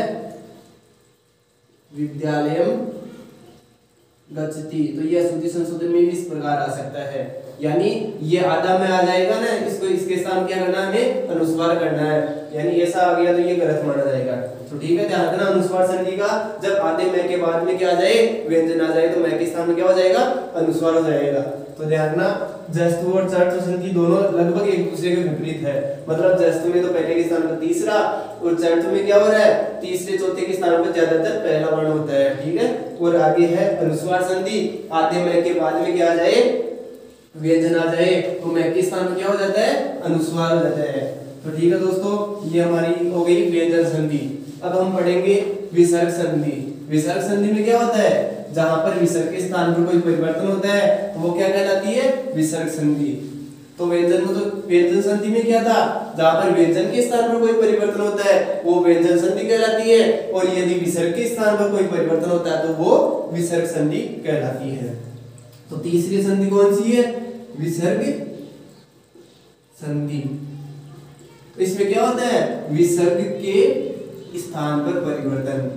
A: विद्यालयम गच्छति, तो ये अशुद्धि संशोधन में भी इस प्रकार आ सकता है, यानी ये आधा में आ जाएगा ना, इसको इसके स्थान क्या करना है, हमें अनुस्वार करना है, यानी ऐसा आ गया तो ये गलत माना जाएगा। तो ठीक है, ध्यान रखना अनुस्वार संधि का जब आधे में के बाद में क्या आ जाए, व्यंजन आ जाए, तो मैं के स्थान में क्या हो जाएगा, अनुस्वार हो जाएगा। तो ध्यान रखना जस्तु और चर्तु संधि दोनों लगभग एक दूसरे के विपरीत है। मतलब जस्तु में तो पहले के स्थान पर तीसरा और चर्तु में क्या हो रहा है, तीसरे चौथे के स्थान पर ज्यादातर पहला वर्ण होता है। ठीक है, और आगे है अनुस्वार संधि, आधे में के बाद में क्या आ जाए, व्यंजन आ जाए, तो मैं के स्थान पर क्या हो जाता है, अनुस्वार हो जाता है। तो ठीक है दोस्तों, ये हमारी हो गई व्यंजन संधि। अब हम पढ़ेंगे विसर्ग संधि। विसर्ग संधि में क्या होता है, जहां पर विसर्ग के स्थान पर कोई परिवर्तन होता है तो वो क्या कहलाती है, विसर्ग संधि। तो व्यंजन में, तो व्यंजन संधि में क्या था, जहां पर व्यंजन के स्थान पर कोई परिवर्तन होता है वो व्यंजन संधि कहलाती है, और यदि विसर्ग के स्थान पर कोई परिवर्तन होता है तो वो विसर्ग संधि कहलाती है। तो तीसरी संधि कौन सी है, विसर्ग संधि। इसमें क्या होता है, विसर्ग के स्थान पर परिवर्तन।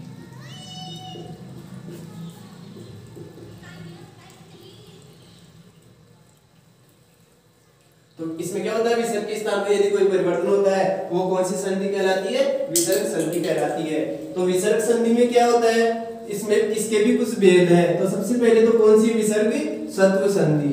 A: तो इसमें क्या होता है, विसर्ग के स्थान पर यदि कोई परिवर्तन होता है वो कौन सी संधि कहलाती है, विसर्ग संधि कहलाती है। तो विसर्ग संधि में क्या होता है, इसमें इसके भी कुछ भेद है। तो सबसे पहले तो कौन सी, विसर्ग सत्व संधि।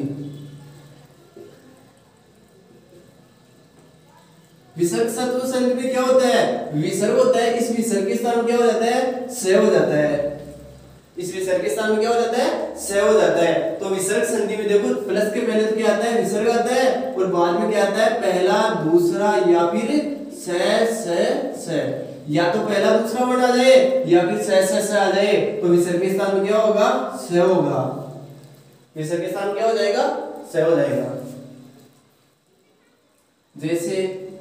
A: विसर्ग सत्व संधि में क्या होता है, विसर्ग होता है, इस विसर्ग के स्थान में क्या हो जाता है, स हो जाता है, इस विसर्ग के स्थान में क्या हो जाता है, स हो जाता है। तो विसर्ग संधि में देखो प्लस के पहले तो क्या आता है, विसर्ग आता है, और बाद में क्या आता है, पहला दूसरा या फिर स, या तो पहला दूसरा वर्ण आ जाए या फिर स आ जाए, तो विसर्ग के स्थान में क्या होगा, स होगा। विसर्ग के स्थान में क्या हो जाएगा, स हो जाएगा। जैसे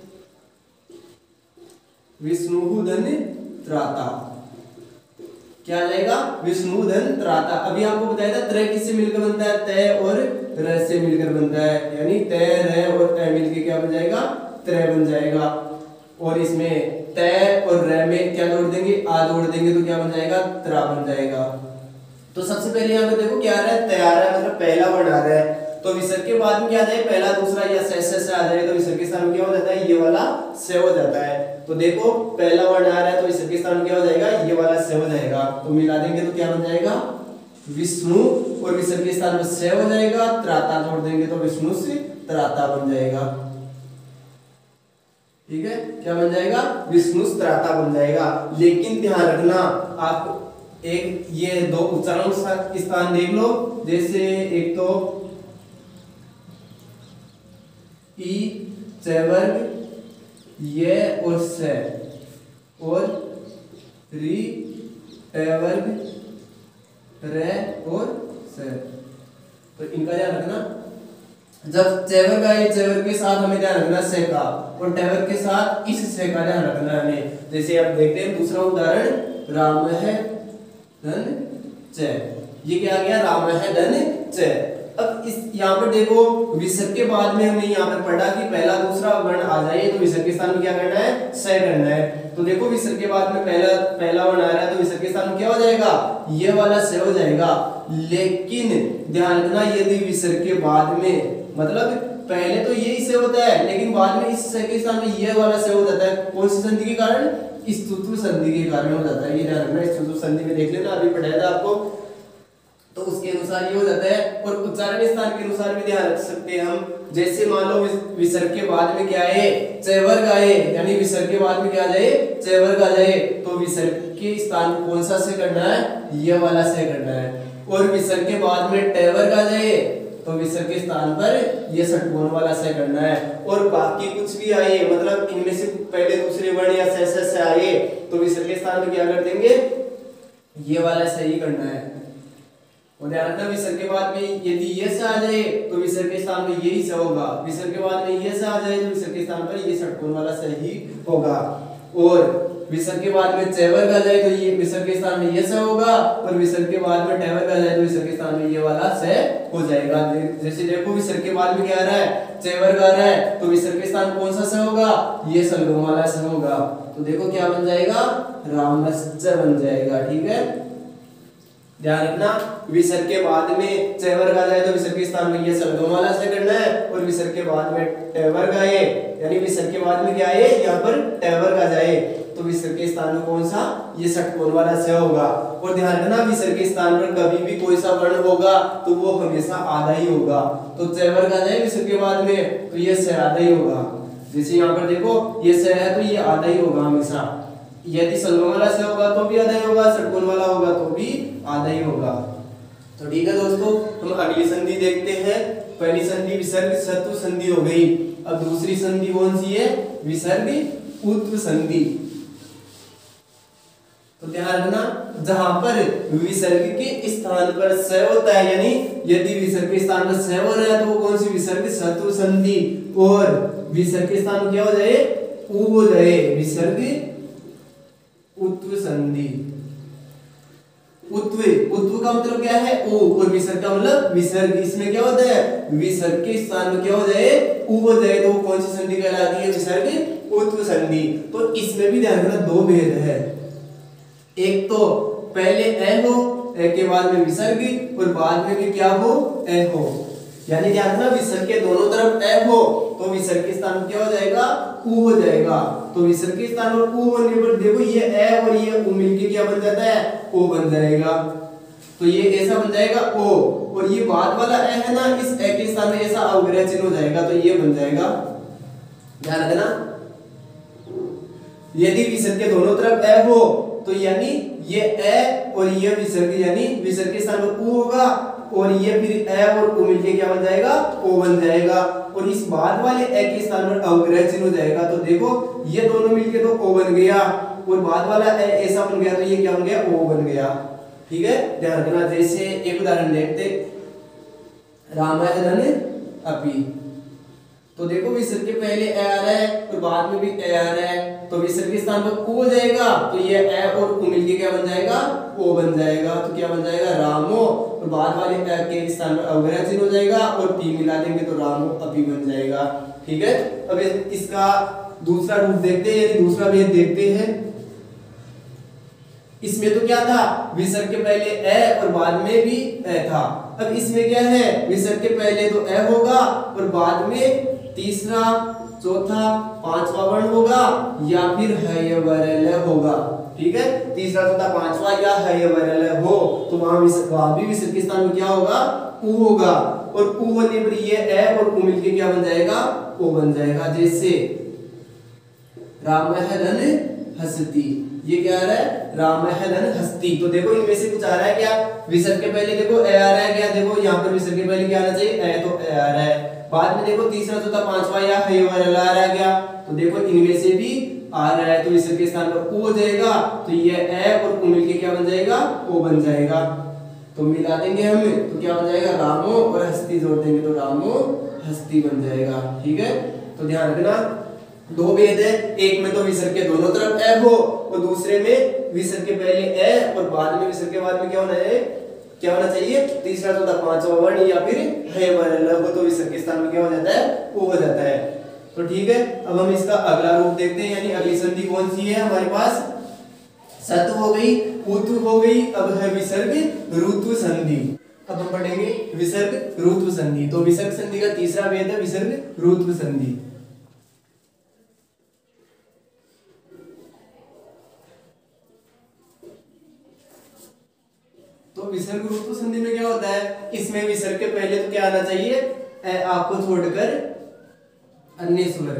A: विष्णु धन त्राता, क्या आ जाएगा, विष्णु धन त्राता। अभी आपको बताया था त्रय किससे मिलकर बनता है, तय और र से मिलकर बनता है, यानी तय र और तय मिलकर क्या बन जाएगा, त्रय बन जाएगा। और इसमें तय और र में क्या जोड़ देंगे, आ जोड़ देंगे तो क्या बन जाएगा, त्रा बन जाएगा। तो सबसे पहले यहाँ पे देखो क्या आ रहा है, तय आ रहा है, मतलब पहला वर्ण आ रहा है। तो विसर्ग के बाद में क्या आ जाए, पहला दूसरा या स आ जाए, तो विसर्ग के स्थान में क्या हो जाता है, ये वाला स हो जाता है। तो देखो पहला वर्ण आ रहा है तो विसर्ग के स्थान में क्या हो जाएगा, ये वाला स हो जाएगा। तो मिला देंगे तो क्या बन जाएगा, विष्णु, और विसर्ग के स्थान में स हो जाएगा, त्राता जोड़ देंगे तो विष्णु से त्राता बन जाएगा। ठीक है, क्या बन जाएगा, विष्णु त्राता बन जाएगा। लेकिन ध्यान रखना, आप एक ये दो उच्चारण स्थान देख लो, जैसे एक तो ई चवर्ग ये और से, और री टवर्ग रे और से। तो इनका ध्यान रखना, जब चवर्ग आए चवर्ग के साथ हमें ध्यान रखना से का, और टवर्ग के साथ इस से का ध्यान रखना हमें। जैसे आप देखते हैं दूसरा उदाहरण, राम है धन च, ये क्या आ गया, राम है धन च। अब इस यहाँ पर देखो विसर्ग के बाद में हमने यहाँ पर पढ़ा कि पहला दूसरा वर्ण आ जाए तो विसर्ग के स्थान में क्या करना है, स करना है। तो देखो विसर्ग के बाद में पहला वर्ण आ रहा है तो विसर्ग के स्थान में क्या हो जाएगा, ये वाला स हो जाएगा। लेकिन ध्यान रखना, यदि विसर्ग के बाद में, मतलब पहले तो यही से होता है लेकिन बाद में इस स के स्थान में ये वाला स हो जाता है, कौन सी संधि के कारण, स्तुत्व संधि के कारण हो जाता है। ये ध्यान रखना, स्तुत्व संधि में देख लेना, अभी पढ़ाया था आपको, तो उसके अनुसार ये हो जाता है। और उच्चारण स्थान के अनुसार भी ध्यान रख सकते हैं हम। जैसे मान लो विसर्ग के बाद में क्या है, चवर्ग आए, यानी विसर्ग के बाद में क्या आ जाए, चवर्ग आ जाए, तो विसर्ग के स्थान को कौन सा से करना है, ये वाला से करना है। और विसर्ग के बाद में टवर्ग आ जाए तो विसर्ग के स्थान पर ये षटकोण वाला से करना है। और बाकी कुछ भी आए, मतलब इनमें से पहले दूसरे वर्ण या से आए तो विसर्ग के स्थान में क्या कर देंगे, ये वाला से ही करना है। और ध्यान रखना, विसर्ग के बाद में यदि ये से आ जाए तो विसर्ग के स्थान में यही से होगा, विसर्ग के बाद में ये से आ जाए तो विसर्ग के स्थान पर ये षटकोण वाला से ही होगा। और विसर्ग के बाद में च वर्ग आ जाए तो ये विसर्ग के स्थान में ये स होगा, और विसर्ग के बाद में ट वर्ग आ जाए तो विसर्ग के स्थान में ये वाला स हो जाएगा। जैसे देखो विसर्ग के बाद में क्या आ रहा है, च वर्ग आ रहा है, तो विसर्ग के स्थान कौन सा स होगा, ये सलगम वाला स होगा। तो देखो क्या बन जाएगा, रामश्च बन जाएगा। ठीक है, ध्यान रखना, विसर्ग के बाद में च वर्ग आ जाए तो विसर्ग के स्थान में ये सलगम वाला स करना है, और विसर्ग के बाद में ट वर्ग आए, यानी विसर्ग के बाद में क्या आए, यहाँ पर ट वर्ग आ जाए तो विसर्ग के स्थान में कौन सा, ये षटकोण वाला स होगा। और ध्यान रखना, विसर्ग के स्थान पर कभी भी कोई सा वर्ण होगा तो वो हमेशा आधा ही होगा। तो च वर्ग आ जाए विसर्ग के बाद में तो ये स आधा ही होगा। जैसे यहाँ पर देखो ये स है तो ये आधा ही होगा हमेशा, यदि सलगम वाला स होगा तो भी आधा ही होगा, षटकोण वाला होगा तो भी आधा ही होगा। तो ठीक है दोस्तों, हम अगली संधि देखते हैं। पहली संधि विसर्ग सत्व संधि हो गई। अब दूसरी संधि कौन सी है, विसर्ग उत्व संधि। तो ध्यान रखना, जहां पर विसर्ग के स्थान पर स होता है, यानी यदि विसर्ग के स्थान पर स हो रहा है तो वो कौन सी, विसर्ग सत्व संधि। और विसर्ग के स्थान क्या हो जाए, उ हो जाए, विसर्ग उत्व संधि। उत्व, उत्व का मतलब क्या है, उ, और विसर्ग का मतलब विसर्ग। इसमें क्या होता है, विसर्ग के स्थान में क्या हो जाए, उ हो जाए, तो वो कौन सी संधि कहलाती है, विसर्ग उत्व संधि। तो इसमें भी ध्यान रखना, दो भेद है। एक तो पहले ए हो, ए के बाद में विसर्ग, और बाद में भी क्या हो, ए हो। यानी ध्यान रखना, विसर्ग के दोनों तरफ ए हो तो विसर्ग के स्थान में क्या हो जाएगा, उ हो जाएगा। तो विसर्ग के स्थान पर उ होने पर देखो ये ए और ये उ मिलके क्या बन जाता है, ओ बन जाएगा। तो ये ऐसा बन जाएगा ओ, और ये बाद वाला ए है ना, इस ए के स्थान में ऐसा अवग्रह चिन्ह हो जाएगा, तो ये बन जाएगा। ध्यान रखना, यदि विसर्ग के दोनों तरफ ए हो तो यानी ये ए और ये विसर्ग, यानी विसर्ग के स्थान पर उ होगा, और ये फिर ए और उ मिलके क्या बन जाएगा, ओ बन जाएगा। और इस बाद वाले ए के स्थान पर अवग्रह चिन्ह हो जाएगा। तो देखो ये दोनों मिलके तो ओ बन गया, और बाद वाला ए ऐसा बन गया तो ये क्या बन गया, ओ बन गया। ठीक है, ध्यान रखना। जैसे एक उदाहरण देखते, रामायण अपि। तो देखो विसर्ग के पहले ए आ रहा है और बाद में भी ए आ रहा है, तो विसर्ग के स्थान पर उ हो जाएगा, तो ये ए और उ मिलके क्या बन जाएगा, ओ बन जाएगा। तो क्या बन जाएगा, रामो, और बाद वाले ए के स्थान पर अवग्रह चिन्ह हो जाएगा, और पी मिला देंगे तो रामो अपि बन जाएगा। ठीक है, अब इसका दूसरा रूप देखते हैं, यानी दूसरा भेद देखते हैं। इसमें तो क्या था, विसर्ग के पहले ए और बाद में भी ए था। अब इसमें क्या है, विसर्ग के पहले तो ए होगा और बाद में तीसरा, चौथा, पांचवा वर्ण होगा, या फिर हय वरल होगा। ठीक है, तीसरा, चौथा, पांचवा या हय वरल हो, तो वहां भी विसर्ग के स्थान में क्या होगा, उ होगा, और उ होने पर ये ए और उ मिलके क्या बन जाएगा, ओ बन जाएगा। जैसे रामहलन हसती, ये क्या आ रहा है, रामहलन हस्ती। तो देखो इनमें से कुछ आ रहा है क्या, विसर्ग के पहले देखो ए आ रहा है क्या, देखो यहाँ पर विसर्ग के पहले क्या आना चाहिए, ए, तो ए आ रहा है। बाद में देखो तीसरा, चौथा, पांचवा या हय वरल आ रहा है क्या, तो देखो इनमें से भी आ रहा है, तो विसर्ग के स्थान पर उ हो जाएगा, तो ये ए और उ मिलके क्या बन जाएगा, ओ बन जाएगा। तो मिला देंगे हम, तो क्या बन जाएगा, रामो, और हस्ती जोड़ देंगे तो रामो हस्ती बन जाएगा। ठीक है, तो ध्यान रखना, दो भेद है, एक में तो विसर्ग के दोनों तरफ ए हो, और दूसरे में विसर्ग के पहले ए और बाद में विसर्ग के बाद में क्या होना है, क्या होना चाहिए, तीसरा, चौथा, पांचवा वर्ण या फिर हय वरल हो, तो विसर्ग के स्थान में क्या हो जाता है, ओ हो जाता है। तो ठीक है, अब हम इसका अगला रूप देखते हैं, यानी अगली संधि कौन सी है हमारे पास, सत्व हो गई, उत्व हो गई, अब है विसर्ग ऋतु संधि। अब हम पढ़ेंगे विसर्ग ऋतु संधि। तो विसर्ग संधि का तीसरा भेद है विसर्ग ऋतु संधि। तो विसर्ग ऋतु संधि में क्या होता है, इसमें विसर्ग के पहले तो क्या आना चाहिए, ए आपको छोड़कर अन्य स्वर।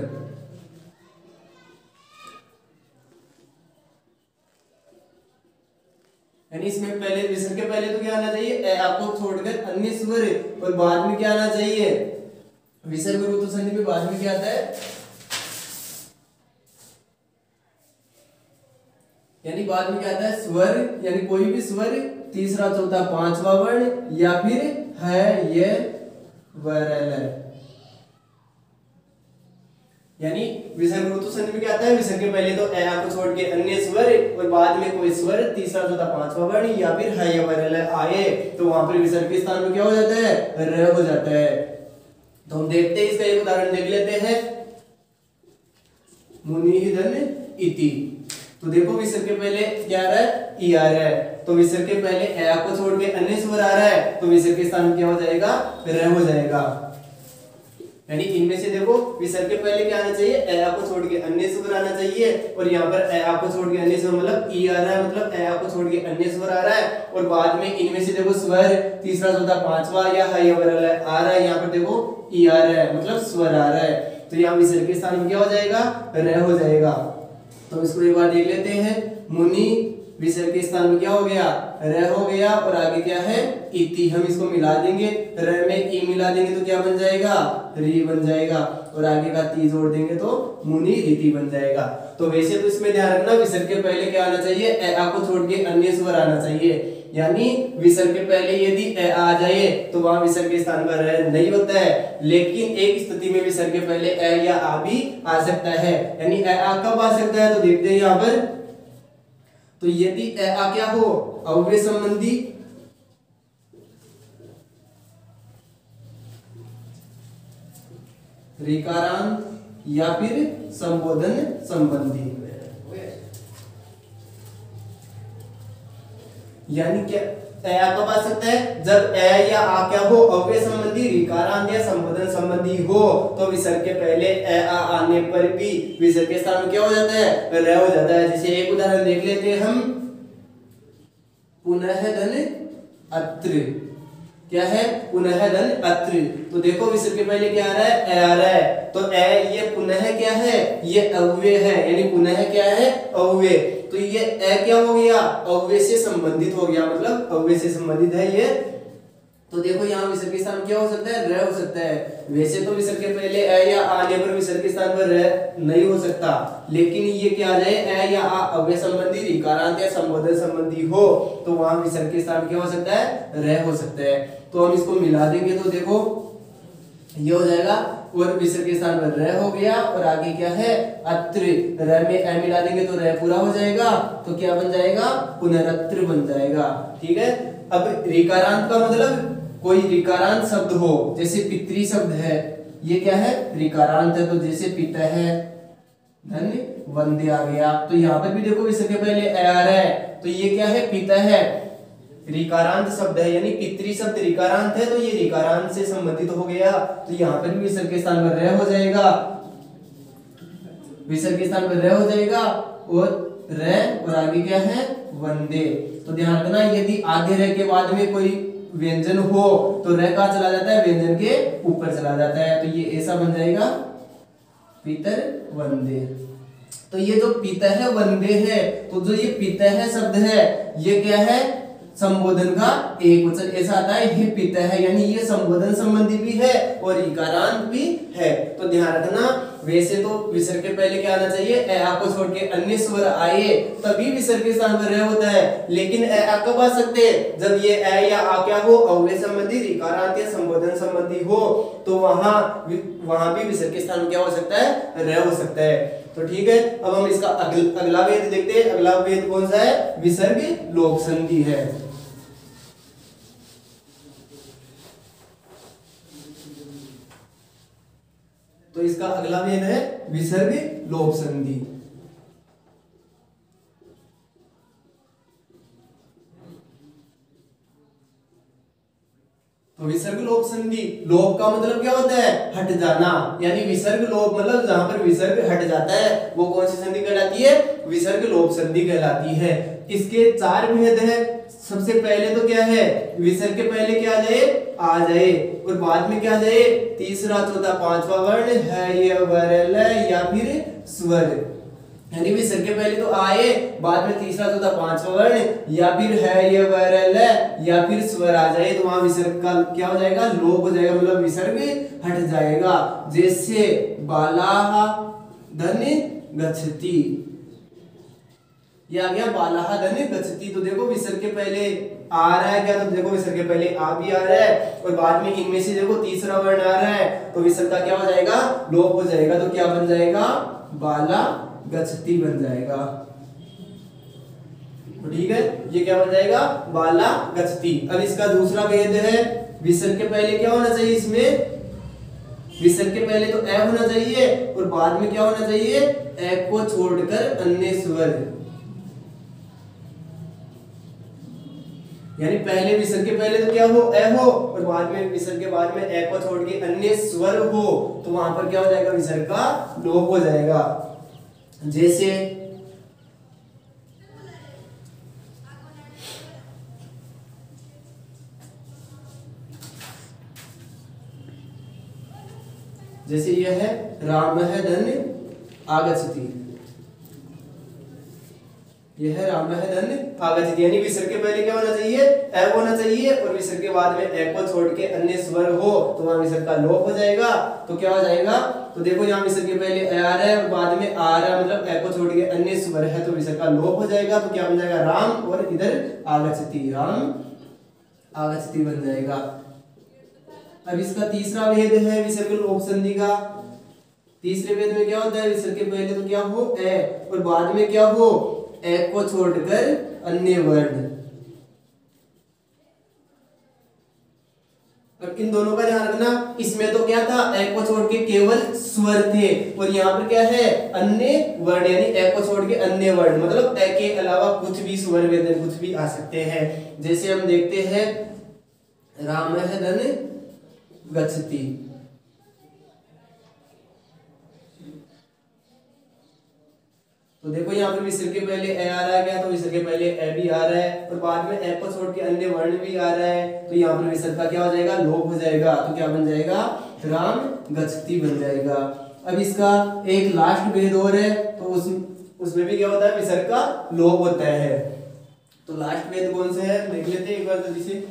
A: यानी इसमें पहले विसर्ग के पहले तो क्या आना चाहिए, ए आपको छोड़कर अन्य स्वर, और बाद में क्या आना चाहिए, विसर्ग ऋतु संधि में बाद में क्या आता है, यानी बाद में क्या आता है, स्वर, यानी कोई भी स्वर, तीसरा, चौथा, पांचवा वर्ण या फिर है ये वरल। यानी विसर्ग ऋतु संधि में क्या आता है, विसर्ग के पहले तो ए आ को छोड़ के अन्य स्वर और बाद में कोई स्वर तीसरा चौथा पांचवा वर्ण या फिर है या वर्ण आए तो वहां पर विसर्ग के स्थान में क्या हो जाता है, र हो जाता है। तो हम देखते हैं इसका एक उदाहरण देख लेते हैं, मुनिधन इति। तो देखो विसर्ग के पहले क्या आ रहा है, ई आ रहा है, तो विसर्ग के पहले ए को छोड़ के अन्य स्वर आ रहा है तो विसर्ग के स्थान में क्या हो जाएगा, र हो जाएगा। यानी इनमें से देखो विसर्ग के पहले क्या आना चाहिए, ए को छोड़ के अन्य स्वर आना चाहिए और यहाँ पर ए को छोड़ के अन्य स्वर मतलब ई आ रहा है, मतलब ए को छोड़ के अन्य स्वर आ रहा है और बाद में इनमें से देखो स्वर तीसरा चौथा पांचवा या है या वर्ण आ रहा है, यहाँ पर देखो ई आ रहा है मतलब स्वर आ रहा है, तो यहाँ विसर्ग के स्थान में क्या हो जाएगा, र हो जाएगा। तो इसको एक बार देख लेते हैं, मुनि विसर्ग के स्थान में क्या हो गया, र हो गया और आगे क्या है, इति। हम इसको मिला देंगे, र में ई मिला देंगे तो क्या बन जाएगा, री बन जाएगा और आगे का ती जोड़ देंगे तो मुनि रीति बन जाएगा। तो वैसे तो इसमें ध्यान रखना विसर्ग के पहले क्या आना चाहिए, ए आ को छोड़ के अन्य स्वर आना चाहिए, यानी विसर्ग के पहले यदि ए आ जाए तो वहां विसर्ग के स्थान पर र नहीं होता है, लेकिन एक स्थिति में विसर्ग के पहले ए या आ भी आ सकता है। यानी ए आ कब आ सकता है, तो देखते हैं यहाँ पर, तो यदि ए आ क्या हो, अव्यय संबंधी, ऋकारांत या फिर संबोधन संबंधी। यानी क्या ए आ कब आ सकता है, जब ए या आ क्या हो, अव्यय संबंधी, ऋकारांत या संबोधन संबंधी हो तो विसर्ग के पहले ए आ आने पर भी विसर्ग के स्थान में क्या हो जाता है, र हो जाता है। जैसे एक उदाहरण देख लेते हैं हम, पुनः धन अत्र, क्या है, पुनः धन अत्र। तो देखो विसर्ग के पहले क्या आ रहा है, ए आ रहा है, तो ए ये पुनः क्या है, ये अव्यय है, यानी पुनः क्या है, अव्यय, तो ये ए क्या हो गया, अव्यय से संबंधित हो गया, मतलब अव्यय से संबंधित है ये। तो देखो यहाँ विसर्ग के स्थान क्या हो सकता है, र हो सकता है। वैसे तो विसर्ग के पहले ए या आने पर विसर्ग के स्थान पर र नहीं हो सकता, लेकिन ये क्या आ जाए, ए या आ अव्यय संबंधी, ऋकारांत या संबोधन संबंधी हो तो वहां विसर्ग के स्थान क्या हो सकता है, र हो सकता है। तो हम इसको मिला देंगे तो देखो ये हो जाएगा और विसर्ग के स्थान पर र हो गया और आगे क्या है, अत्र, र में ए मिला देंगे तो र पूरा हो जाएगा, तो क्या बन जाएगा, पुनरत्र बन जाएगा। ठीक है। अब ऋकारांत का मतलब कोई ऋकारांत शब्द हो, जैसे पितृ शब्द है, ये क्या है, ऋकारांत है, तो जैसे पिता है, धन वंदे आ गया, तो यहाँ पर भी देखो विसर्ग के पहले ए आ रहा है, तो ये क्या है, पिता है, ऋकारांत शब्द है, यानी पितृ शब्द ऋकारांत है, तो ये ऋकारांत से संबंधित हो गया, तो यहाँ पर भी विसर्ग के स्थान पर र हो जाएगा, विसर्ग के स्थान पर र हो जाएगा और र और आगे क्या है, वंदे। तो ध्यान रखना यदि आधे र के बाद में कोई व्यंजन हो तो र कहाँ चला जाता है, व्यंजन के ऊपर चला जाता है, तो ये ऐसा बन जाएगा, पितर वंदे। तो ये जो पिता है वंदे है, तो जो ये पिता है शब्द है ये क्या है, संबोधन का एक वचन, ऐसा आता है ये पिता है, यानी ये संबोधन संबंधी भी है और इकारांत भी है। तो ध्यान रखना, वैसे तो विसर्ग के पहले क्या आना चाहिए, ए आ को छोड़ के अन्य स्वर आए तभी विसर्ग के स्थान पर र होता है, लेकिन ए आ कब आ सकते हैं, जब ये ए या आ क्या हो, अव्यय संबंधी, इकारांत या संबोधन संबंधी हो, तो वहां भी विसर्ग के स्थान क्या हो सकता है, र हो सकता है। तो ठीक है, अब हम इसका अगला भेद देखते हैं। अगला भेद कौन सा है, विसर्ग लोप संधि है। तो इसका अगला भेद है विसर्ग लोप संधि। तो विसर्ग लोप संधि, लोप का मतलब क्या होता है, हट जाना, यानी विसर्ग लोप मतलब जहां पर विसर्ग हट जाता है वो कौन सी संधि कहलाती है, विसर्ग लोप संधि कहलाती है। इसके चार भेद है। सबसे पहले तो क्या है, विसर्ग के पहले क्या आ जाए, आ जाए, और बाद में क्या आ जाए, तीसरा चौथा पांचवा वर्ण है, ये वर्ण या फिर स्वर, यानी विसर्ग के पहले तो आए, बाद में तीसरा चौथा पांचवा वर्ण या फिर है, ये वर्ण या फिर स्वर आ जाए, तो वहां विसर्ग का क्या हो जाएगा, लोप हो जाएगा, मतलब विसर्ग हट जाएगा। जैसे बालाह धन गच्छति, ये आ गया बालाह धन गच्छति। तो देखो विसर्ग के पहले आ रहा है क्या, तो देखो विसर्ग के पहले आ भी आ रहा है और बाद में इनमें से देखो तीसरा वर्ण आ रहा है, तो विसर्ग का क्या हो जाएगा, लोप हो जाएगा। तो क्या बन जाएगा, बाला गच्छति बन जाएगा। तो ठीक है, ये क्या बन जाएगा, बाला गच्छति। अब इसका दूसरा भेद है, विसर्ग के पहले क्या होना चाहिए, इसमें विसर्ग के पहले तो ए होना चाहिए और बाद में क्या होना चाहिए, ए को छोड़कर अन्य स्वर। यानी पहले विसर्ग के पहले तो क्या हो, ए हो, और बाद में विसर्ग के बाद में ए को छोड़ के अन्य स्वर हो, तो वहां पर क्या हो जाएगा, विसर्ग का लोप हो जाएगा। जैसे यह है राम है धन आगच्छति, यह है राम है धन आगच्छति। यानी विसर्ग के पहले क्या होना चाहिए, ए होना चाहिए, और विसर्ग के बाद में ए को छोड़ के अन्य स्वर हो, तो वहां विसर्ग का लोप हो जाएगा। तो क्या हो जाएगा, तो देखो यहाँ विसर्ग के पहले ए आ रहा है और बाद में आ रहा है, मतलब ए को छोड़ के अन्य स्वर है, तो विसर्ग का लोप हो जाएगा। तो क्या बन जाएगा, राम, और इधर आगच्छति, राम आगच्छति बन जाएगा। अब इसका तीसरा भेद है विसर्ग लोप संधि का। तीसरे भेद में क्या होता है, विसर्ग के पहले तो क्या हो, ए, और बाद में क्या हो, ए को छोड़कर अन्य वर्ण। अब इन दोनों का ध्यान रखना, इसमें तो क्या था, ए को छोड़ के केवल स्वर थे, और यहाँ पर क्या है, अन्य वर्ण, यानी ए को छोड़ के अन्य वर्ण, मतलब ए के अलावा कुछ भी स्वर व्यंजन कुछ भी आ सकते हैं। जैसे हम देखते हैं राम है धन गच्छति, तो देखो यहाँ पर विसर्ग के पहले ए आ रहा है क्या, तो विसर्ग के पहले ए भी आ रहा है और बाद में ए को छोड़ के अन्य वर्ण भी आ रहा है, तो यहाँ पर विसर्ग का क्या हो जाएगा, लोप हो जाएगा। तो क्या बन जाएगा, राम गच्छति बन जाएगा। अब इसका एक लास्ट भेद और है, तो उसमें भी क्या होता है, विसर्ग का लोप होता है। तो लास्ट भेद कौन से है, देख लेते हैं एक बार जल्दी से।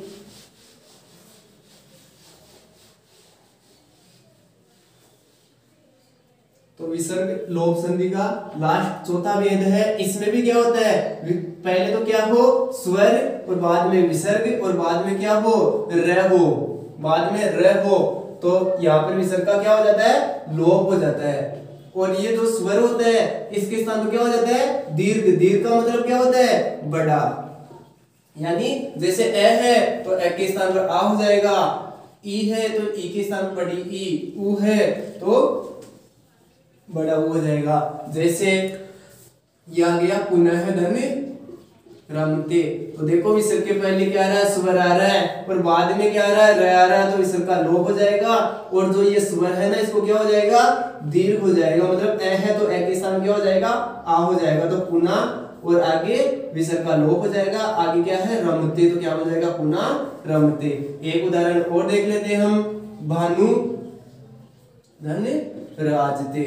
A: तो विसर्ग लोप संधि का लास्ट चौथा भेद है, इसमें भी क्या होता है, पहले तो क्या हो, स्वर, और बाद में विसर्ग, और बाद में क्या हो, र हो, बाद में र हो, तो यहाँ पर विसर्ग का क्या हो जाता है, लोप हो जाता है। और ये जो स्वर होता है इसके स्थान पर क्या हो जाता है, दीर्घ। दीर्घ का मतलब क्या होता है, बड़ा। यानी जैसे ए है तो ए के स्थान पर आ हो जाएगा, ई है तो ई के स्थान पर बड़ी ई, ऊ है तो बड़ा वो हो जाएगा। जैसे यह आ गया पुनः धन रमते, तो देखो विसर्ग के पहले क्या आ रहा है, स्वर आ रहा है, और बाद में क्या आ रहा है, र आ रहा है, तो विसर्ग का लोप हो जाएगा। और जो ये स्वर है ना, इसको क्या हो जाएगा, दीर्घ हो जाएगा, मतलब ए है तो ए के स्थान क्या हो जाएगा, आ हो जाएगा, तो पुनः, और आगे विसर्ग का लोप हो जाएगा। आगे क्या है, रमते, तो क्या हो जाएगा, पुनः रमते। एक उदाहरण और देख लेते हैं हम, भानु धन राजते,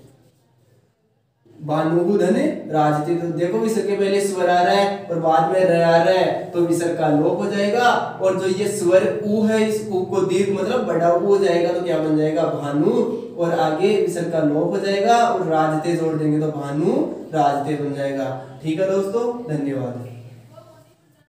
A: भानु धन राजते, तो देखो विसर्ग के पहले स्वर आ रहा है और बाद में र आ रहा है, तो विसर्ग का लोप हो जाएगा। और जो ये स्वर ऊ है, इस ऊ को दीर्घ मतलब बड़ा ऊ हो जाएगा, तो क्या बन जाएगा, भानु, और आगे विसर्ग का लोप हो जाएगा और राजते जोड़ देंगे तो भानु राजते बन जाएगा। ठीक है दोस्तों, धन्यवाद।